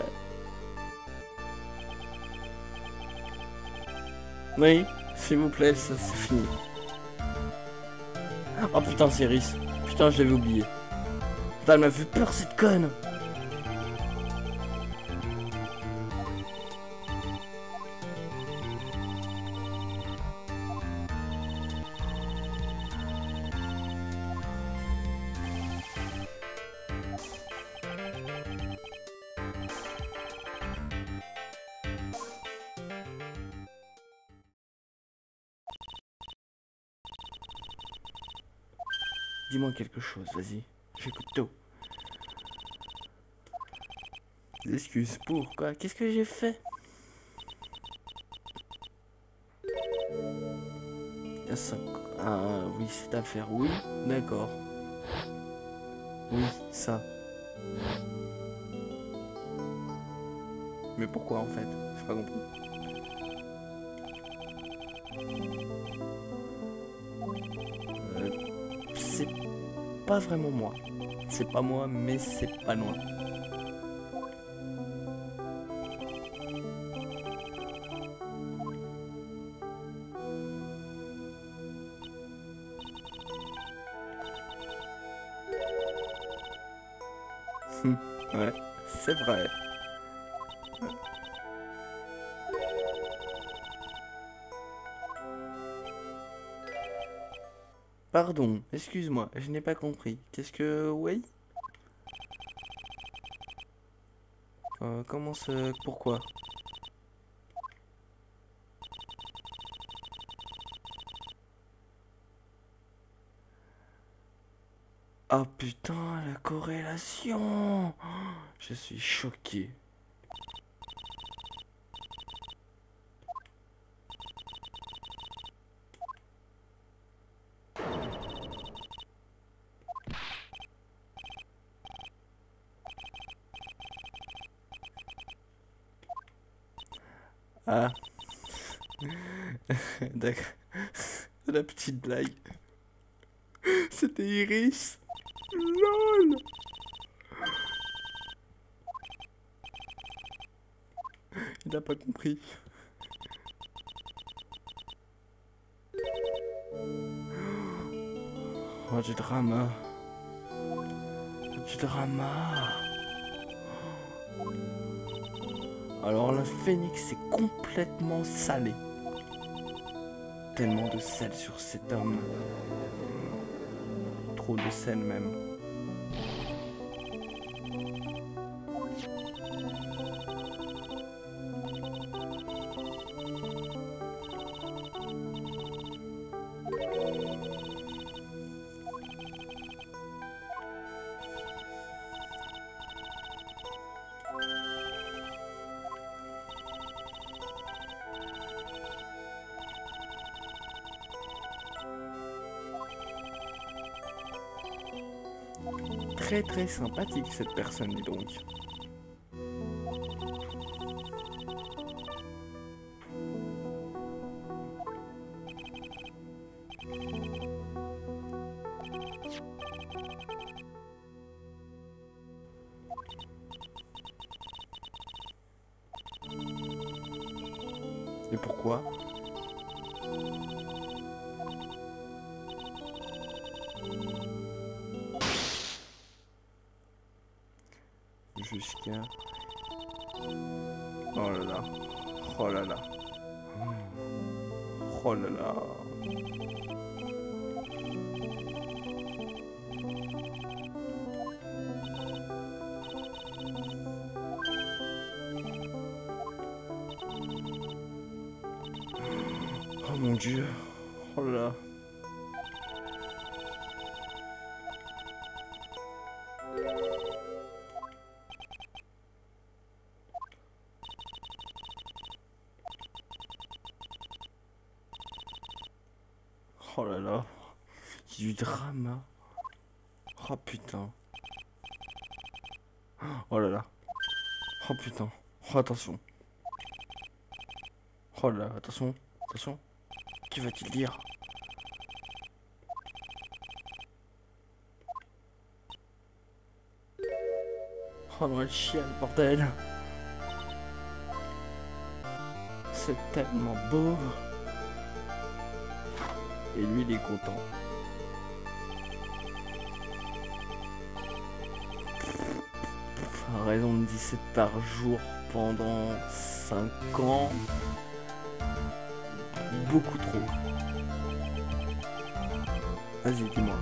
[SPEAKER 1] Oui, s'il vous plaît, ça c'est fini. Oh putain, Céris. Putain, je l'avais oublié. Putain, elle m'a fait peur, cette conne. Dis-moi quelque chose, vas-y. J'écoute tout. Excuse, pourquoi? Qu'est-ce que j'ai fait? Ah oui, cette affaire, oui, d'accord. Oui, ça. Mais pourquoi en fait? J'ai pas compris. C'est pas vraiment moi. C'est pas moi, mais c'est pas loin. Ouais, c'est vrai. Pardon, excuse-moi, je n'ai pas compris. Qu'est-ce que... Oui? Comment ça... Pourquoi? Ah putain, la corrélation! Je suis choqué. Ah. D'accord. La petite blague. C'était Iris. LOL. Il n'a pas compris. Oh, du drama. Du drama. Alors le phénix est complètement salé. Tellement de sel sur cet homme. Trop de sel même. très très sympathique cette personne, dis donc. Et pourquoi? Jusqu'à... Oh là là. Oh là là. Oh là là. Oh mon Dieu. Oh là là. Oh là là. Il y a du drama. Oh putain. Oh là là. Oh putain. Oh attention. Oh là là, attention. Attention. Qui va-t-il dire? Oh non, elle chiale, bordel. C'est tellement beau. Et lui, il est content. À raison de 17 par jour pendant 5 ans. Beaucoup trop. Vas-y, dis-moi.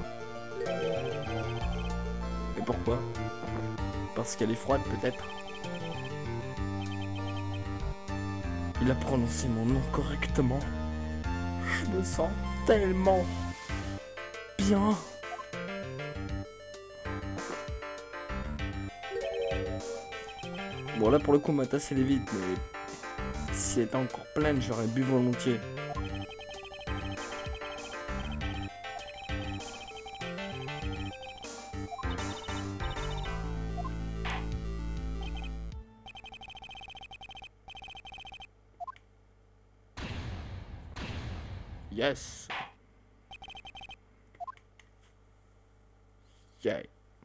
[SPEAKER 1] Et pourquoi? Parce qu'elle est froide, peut-être. Il a prononcé mon nom correctement. Je me sens tellement bien. Bon, là pour le coup ma tasse elle est vide, mais si elle était encore pleine j'aurais bu volontiers. Yes. Yeah.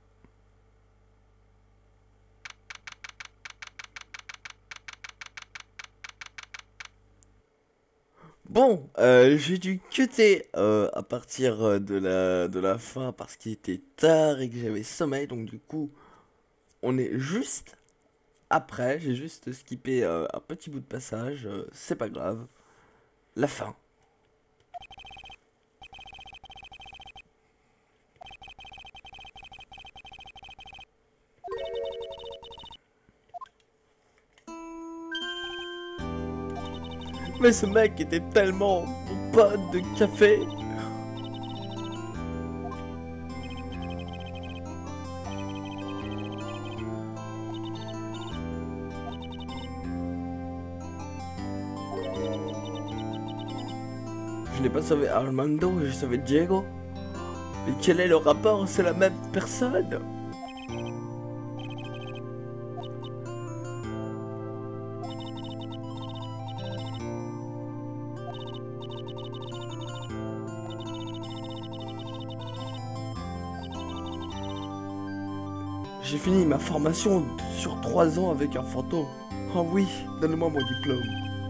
[SPEAKER 1] Bon, j'ai dû cutter à partir de la fin parce qu'il était tard et que j'avais sommeil, donc du coup, on est juste après, j'ai juste skippé un petit bout de passage, c'est pas grave, la fin. Mais ce mec était tellement mon pote de café. Je n'ai pas sauvé Armando, j'ai sauvé Diego. Mais quel est le rapport? C'est la même personne. J'ai fini ma formation sur 3 ans avec un fantôme. Oh oui, donne-moi mon diplôme.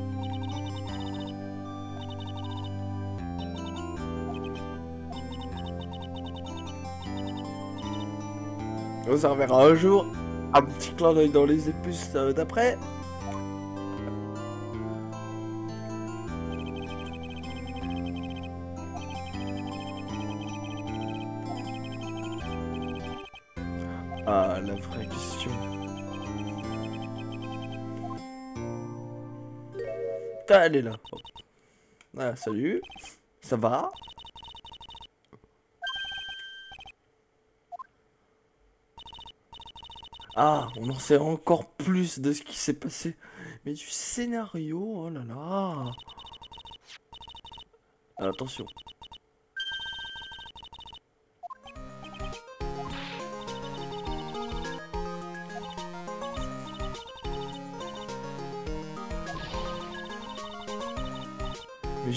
[SPEAKER 1] On se reverra un jour. Un petit clin d'œil dans les épuces d'après. Ah, la vraie question. Ah, elle est là. Oh. Ah, salut. Ça va? Ah, on en sait encore plus de ce qui s'est passé. Mais du scénario, oh là là. Ah, attention.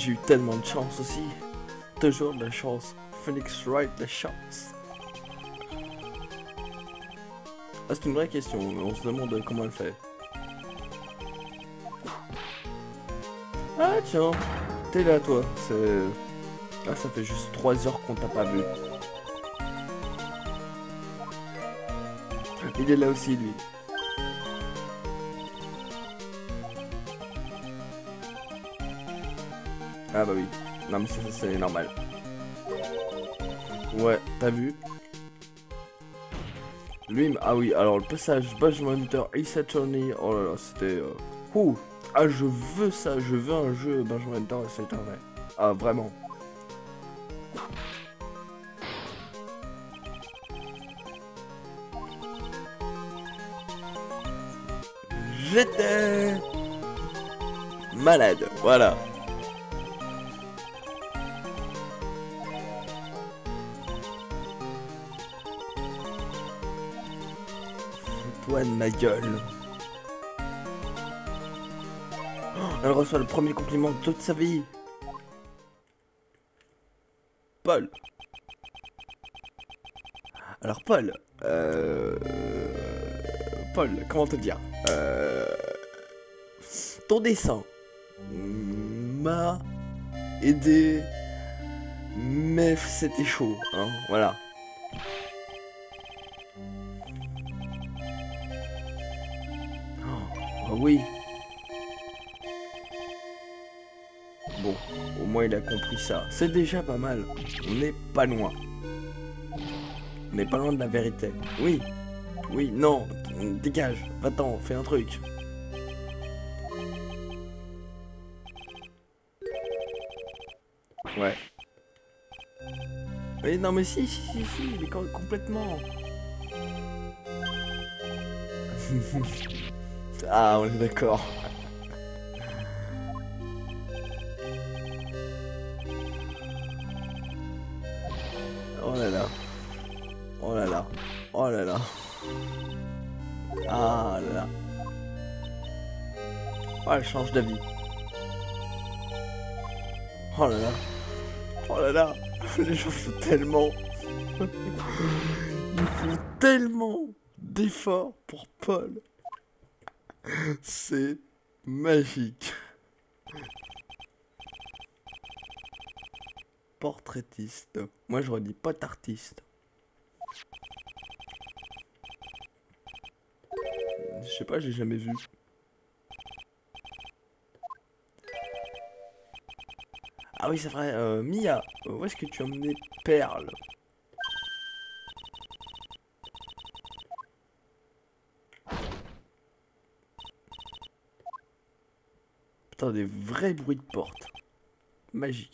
[SPEAKER 1] j'ai eu tellement de chance aussi. Toujours de la chance. Phoenix Wright, la chance. Ah, c'est une vraie question, on se demande comment elle fait. Ah tiens, t'es là toi, c'est... Ah, ça fait juste 3 heures qu'on t'a pas vu. Il est là aussi lui. Ah bah oui, non mais ça c'est normal. Ouais, t'as vu? Lui, ah oui, alors le passage Badge Hunter Ace Attorney, oh là là, c'était... Ouh. Ah, je veux ça, je veux un jeu Benjamin Hunter Ace Attorney. Ah, vraiment. J'étais... malade, voilà. Fous-toi de ma gueule. Elle reçoit le premier compliment de toute sa vie. Paul. Alors Paul, Paul, comment te dire, ton dessin m'a aidé, mais c'était chaud, hein, voilà. Oh, oui. Bon, au moins il a compris ça. C'est déjà pas mal. On n'est pas loin. On n'est pas loin de la vérité. Oui. Oui, non. Dégage. Va-t'en, fais un truc. Ouais. Mais non, mais si, il est complètement... Ah, on est d'accord. Oh là là. Oh là là. Oh là là. Ah là là. Oh, elle change d'avis. Oh là là. Oh là là. Les gens font tellement... Ils font tellement d'efforts pour Paul. C'est magique. Portraitiste. Moi j'aurais dit pote artiste. Je sais pas, j'ai jamais vu. Ah oui, c'est vrai. Mia, où est-ce que tu as emmené Perle? Putain, des vrais bruits de porte. Magique.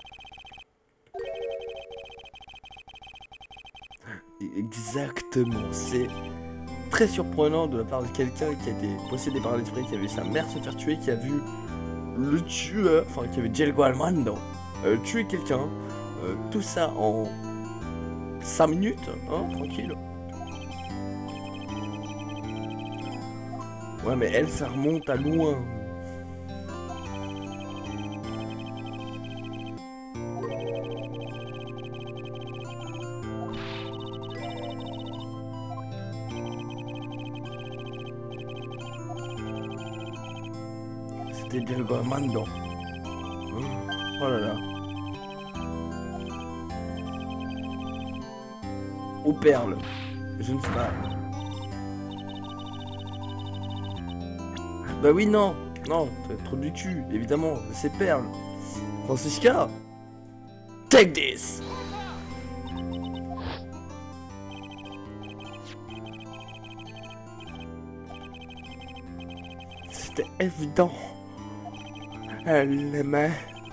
[SPEAKER 1] Exactement, c'est très surprenant de la part de quelqu'un qui a été possédé par l'esprit, qui a vu sa mère se faire tuer, qui a vu le tueur, enfin qui avait Diego Armando tuer quelqu'un, tout ça en 5 minutes, hein, tranquille. Ouais, mais elle, ça remonte à loin. C'était Diego Armando. Oh là là. Aux perles. Je ne sais pas. Bah oui, non. Non, trop du cul, évidemment. C'est perles. Francisca. Take this. C'était évident. Elle l'aimait.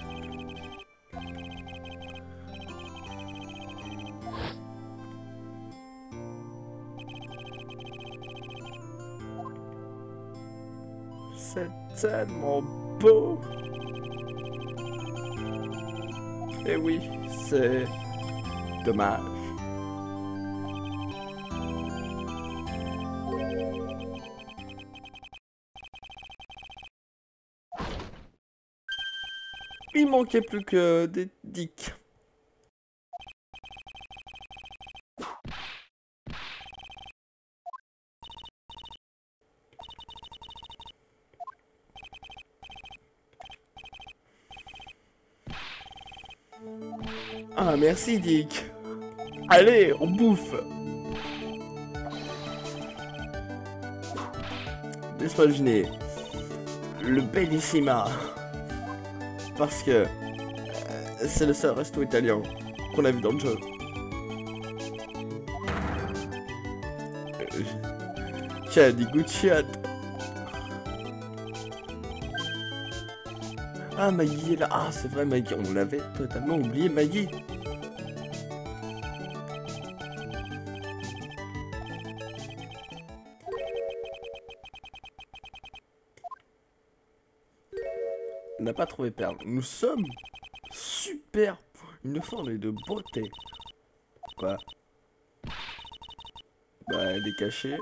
[SPEAKER 1] C'est tellement beau. Et oui, c'est dommage. Il manquait plus que des dicks. Ah, merci, Dick. Allez, on bouffe. Laisse-moi deviner. Le Bellissima. Parce que c'est le seul resto italien qu'on a vu dans le jeu. Ciao, di Gucciat. Ah, Maggie est là. Ah, c'est vrai, Maggie. On l'avait totalement oublié, Maggie. On n'a pas trouvé perle. Nous sommes super. Une forme de beauté. Quoi? Bah, elle est cachée.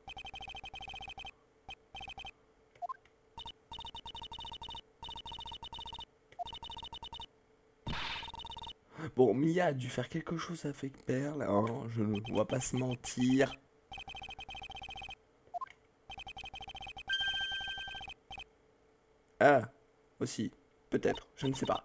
[SPEAKER 1] Bon, Mia a dû faire quelque chose avec Perle, hein, je ne vois pas se mentir. Ah, aussi, peut-être, je ne sais pas.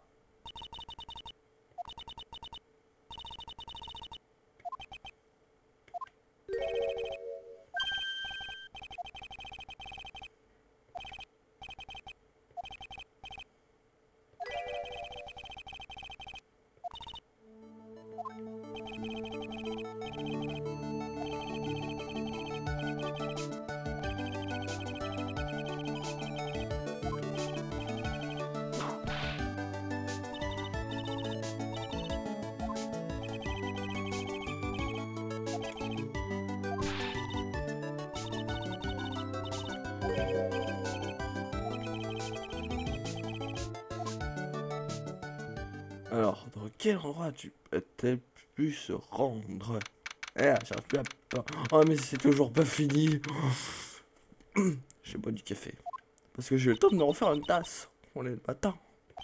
[SPEAKER 1] Alors, dans quel endroit tu pu se rendre? J'arrive plus à... Oh, mais c'est toujours pas fini. J'ai bois du café. Parce que j'ai le temps de me refaire une tasse. On est le matin.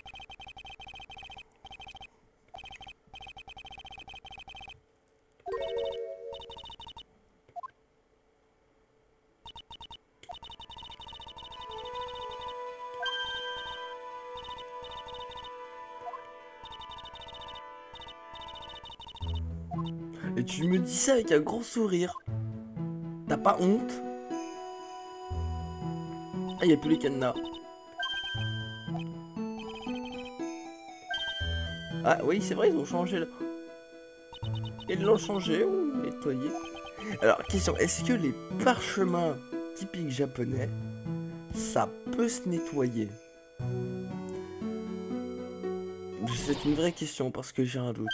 [SPEAKER 1] Et tu me dis ça avec un gros sourire. T'as pas honte? Ah, y'a plus les cadenas. Ah oui, c'est vrai, ils ont changé le... Ils l'ont changé ou nettoyé? Alors, question, est-ce que les parchemins typiques japonais, ça peut se nettoyer? C'est une vraie question parce que j'ai un doute.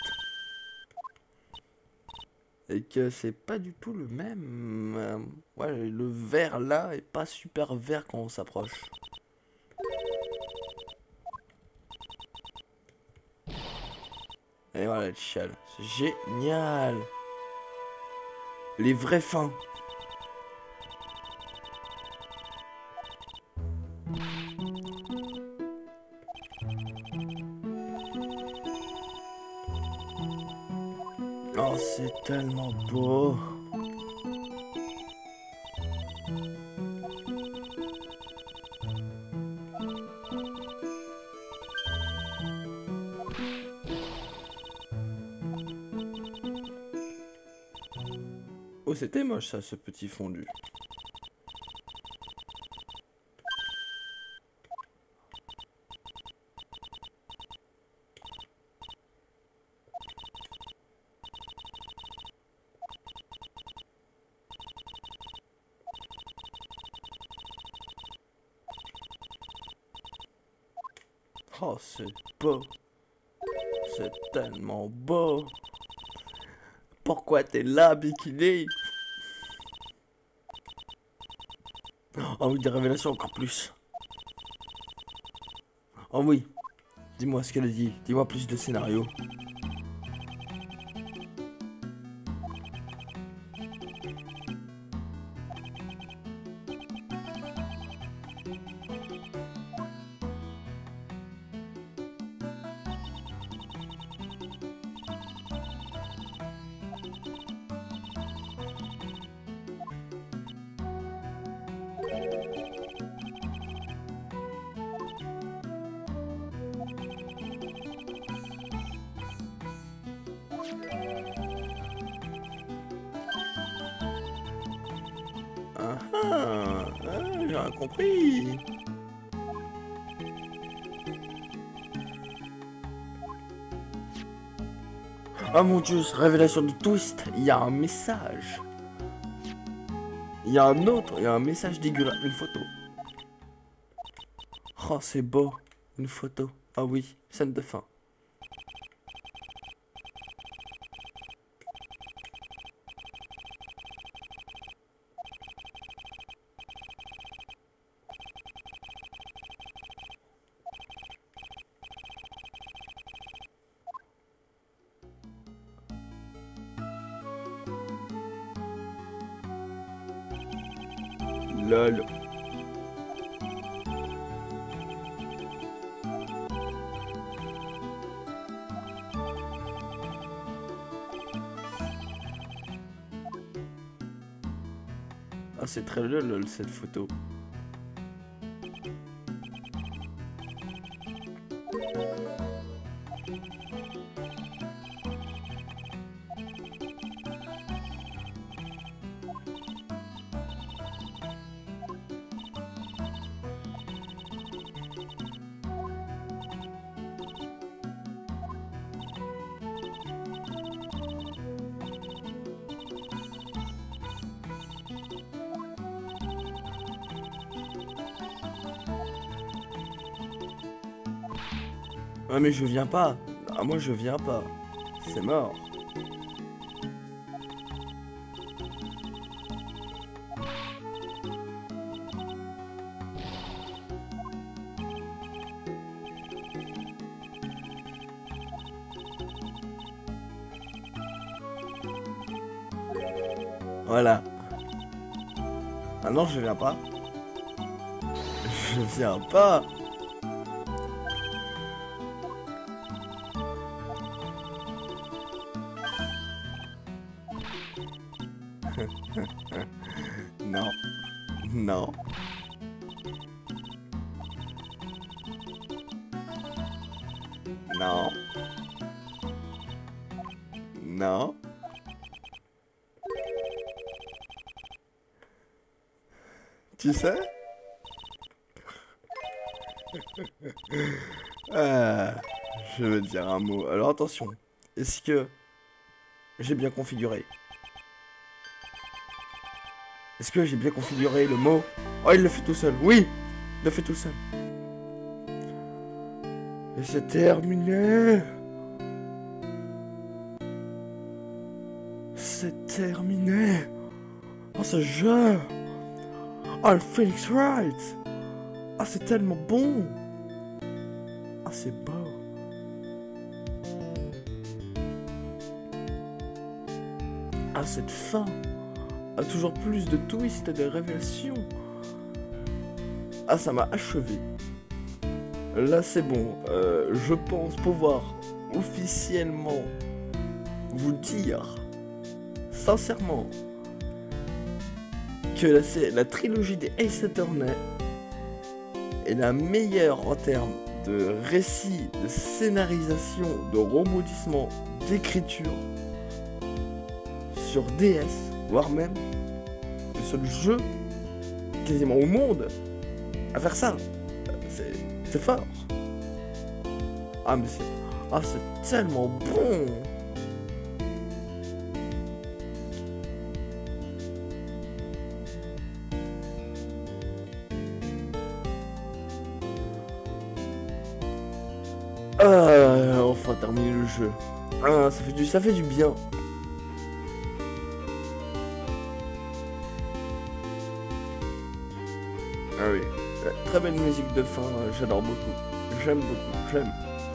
[SPEAKER 1] Et que c'est pas du tout le même. Ouais, le vert là est pas super vert quand on s'approche. Et voilà le chial. C'est génial. Les vrais fins. Oh, c'est tellement beau. Oh, c'était moche ça, ce petit fondu. Oh, c'est beau. C'est tellement beau. Pourquoi t'es là, Bikini? Oh oui, des révélations encore plus. Oh oui. Dis-moi ce qu'elle a dit. Dis-moi plus de scénario. J'ai rien compris. Ah mon dieu, révélation de twist, il y a un message. Il y a un message dégueulasse, une photo. Oh, c'est beau, une photo. Ah oui, scène de fin. Lol. Ah, c'est très lol cette photo. Ah mais je viens pas. Ah moi je viens pas. C'est mort. Voilà. Ah non je viens pas. Je viens pas. Non. Non. Non. Non. Tu sais? Je veux dire un mot. Alors attention. Est-ce que j'ai bien configuré? Est-ce que j'ai bien configuré le mot? Oh, il le fait tout seul. Oui, il le fait tout seul. Et c'est terminé. C'est terminé. Oh, ce jeu. Oh, le Phoenix Wright. Ah, c'est tellement bon. Ah, c'est beau. Ah, cette fin. Ah, toujours plus de twists et de révélations. Ah, ça m'a achevé. Là, c'est bon. Je pense pouvoir officiellement vous dire, sincèrement, que la trilogie des Ace Attorney est la meilleure en termes de récit, de scénarisation, de rebondissement, d'écriture sur DS, voire même le seul jeu quasiment au monde à faire ça. C'est fort. Ah mais c'est tellement bon. Enfin terminer le jeu. Ah, ça fait du bien. Ah oui, très belle musique de fin, j'adore beaucoup. J'aime beaucoup, j'aime.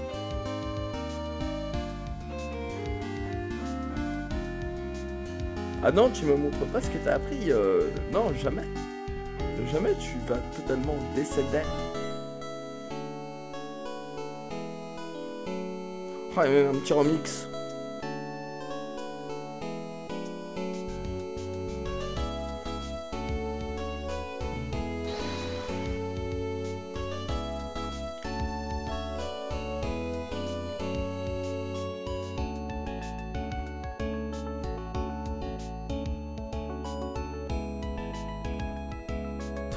[SPEAKER 1] Ah non, tu me montres pas ce que t'as appris. Non, jamais. Jamais tu vas totalement décéder. Ah, il y a même un petit remix.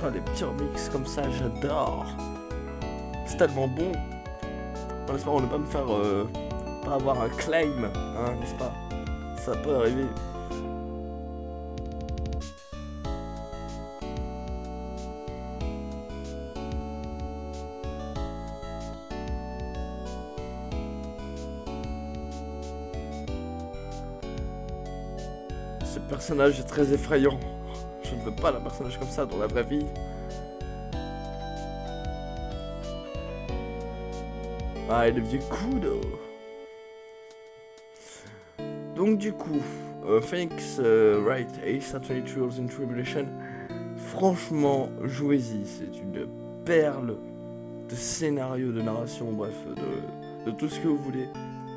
[SPEAKER 1] Ah, des petits remix comme ça, j'adore. C'est tellement bon. En espérant ne pas me faire... pas avoir un claim, hein, n'est-ce pas? Ça peut arriver. Ce personnage est très effrayant. Je ne veux pas d'un personnage comme ça dans la vraie vie. Ah, et le vieux Kudo. Donc du coup, Phoenix Wright Ace Attorney Trials in Tribulation, franchement, jouez-y, c'est une perle de scénario, de narration, bref, de tout ce que vous voulez.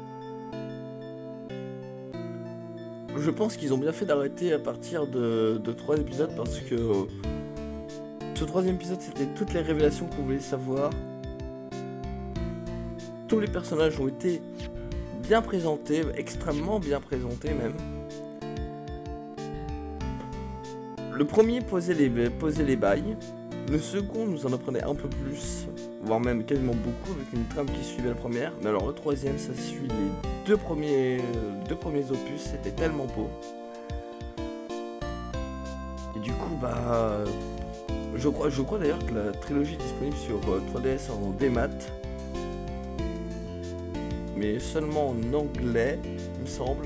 [SPEAKER 1] Je pense qu'ils ont bien fait d'arrêter à partir de 3 épisodes parce que ce 3e épisode c'était toutes les révélations qu'on voulait savoir. Tous les personnages ont été bien présentés, extrêmement bien présentés même. Le premier posait les bails, le second nous en apprenait un peu plus, voire même quasiment beaucoup avec une trame qui suivait la première, mais alors le 3e ça suit les deux premiers opus, c'était tellement beau. Et du coup bah je crois d'ailleurs que la trilogie est disponible sur 3DS en démat, mais seulement en anglais il me semble.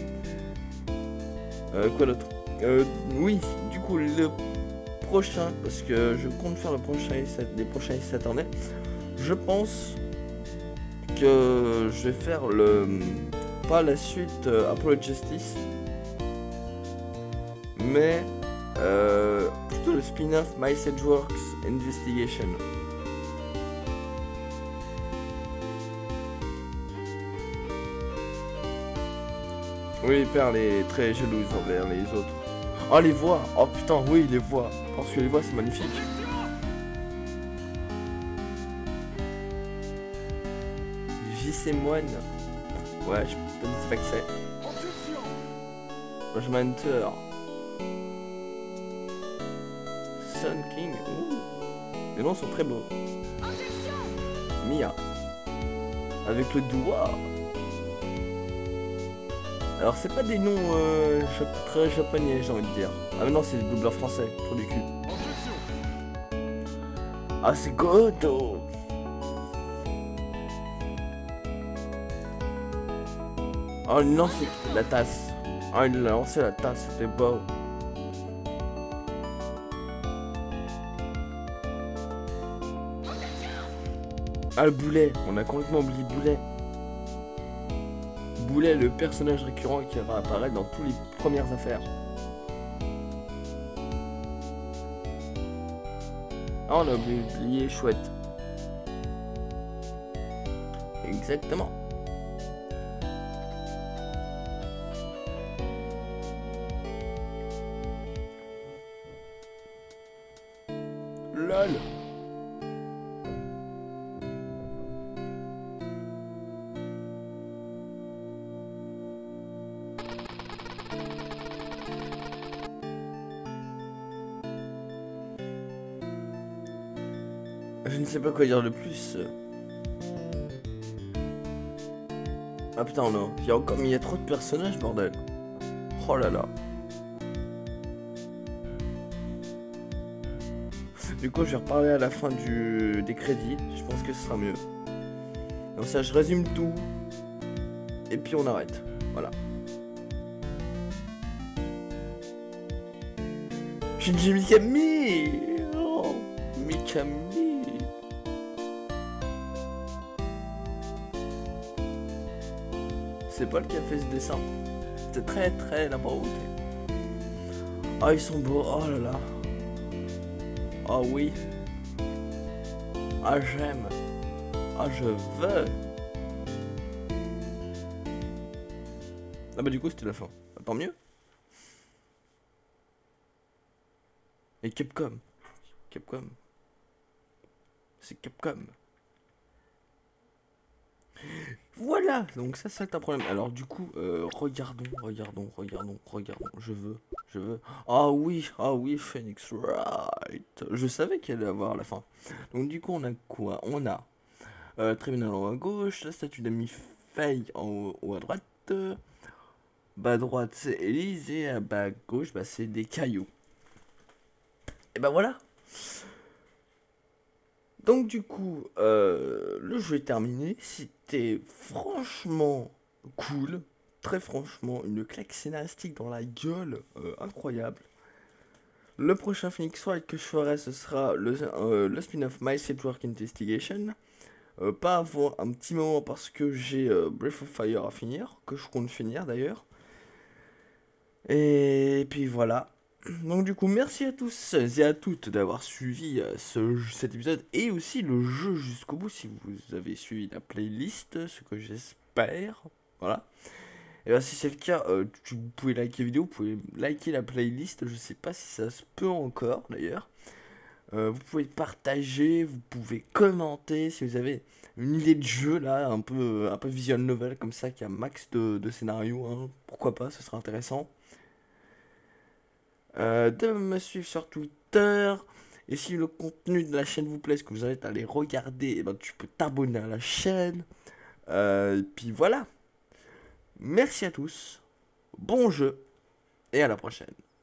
[SPEAKER 1] Quoi d'autre? Oui, du coup le prochain, parce que je compte faire les prochains Ace Attorney, je pense que je vais faire pas la suite Apollo Justice, mais plutôt le spin-off My Sageworks Investigation. Oui, Perle est très jalouse envers les autres. Oh, les voix! Oh putain, oui, les voix! Parce que les voix, c'est magnifique. JC Moine. Ouais, je ne sais pas qui c'est. Benjamin Hunter. Sun King. Ouh. Les noms sont très beaux. Mia. Avec le doigt. Alors c'est pas des noms très japonais, j'ai envie de dire. Ah mais non, c'est des doubleurs français, trop du cul. Ah, c'est Goto. Oh non, c'est la tasse. Ah, il a lancé la tasse, c'était beau. Ah, le boulet, on a complètement oublié Boulet. Boulet, le personnage récurrent qui va apparaître dans toutes les premières affaires. Ah, on a oublié Chouette. Exactement. LOL. Je ne sais pas quoi dire de plus. Ah putain non, il y a trop de personnages, bordel. Oh là là. Du coup je vais reparler à la fin des crédits, je pense que ce sera mieux. Donc ça je résume tout. Et puis on arrête. Voilà. Shinji Mikami. Oh, Mikami. C'est Paul qui a fait ce dessin. C'était très très la beauté. Ah, ils sont beaux. Oh là là. Ah oui. Ah, j'aime. Ah, je veux. Ah bah du coup c'était la fin. Bah, tant mieux. Et Capcom. Capcom. C'est Capcom. Voilà, donc ça c'est un problème. Alors du coup, regardons. Je veux. Ah oui, Phoenix Wright. Je savais qu'elle allait avoir la fin. Donc du coup, on a quoi? On a Tribunal en haut à gauche, la statue d'Amy Faye en haut à droite. Bas à droite c'est Elise et à bas à gauche bah, c'est des cailloux. Et bah voilà. Donc du coup, le jeu est terminé. C'était franchement cool. Très franchement, une claque scénaristique dans la gueule incroyable. Le prochain Phoenix Wright que je ferai, ce sera le spin-off My Work Investigation. Pas avant un petit moment parce que j'ai Breath of Fire à finir, que je compte finir d'ailleurs. Et puis voilà. Donc du coup, merci à tous et à toutes d'avoir suivi cet épisode et aussi le jeu jusqu'au bout si vous avez suivi la playlist, ce que j'espère. Voilà. Et bien si c'est le cas, vous pouvez liker la vidéo, vous pouvez liker la playlist, je sais pas si ça se peut encore d'ailleurs. Vous pouvez partager, vous pouvez commenter si vous avez une idée de jeu là, un peu visual novel comme ça, qui a max de scénarios, hein. Pourquoi pas, ce sera intéressant. De me suivre sur Twitter. Et si le contenu de la chaîne vous plaît, ce que vous invite à aller regarder, eh ben, tu peux t'abonner à la chaîne. Et puis voilà. Merci à tous. Bon jeu. Et à la prochaine.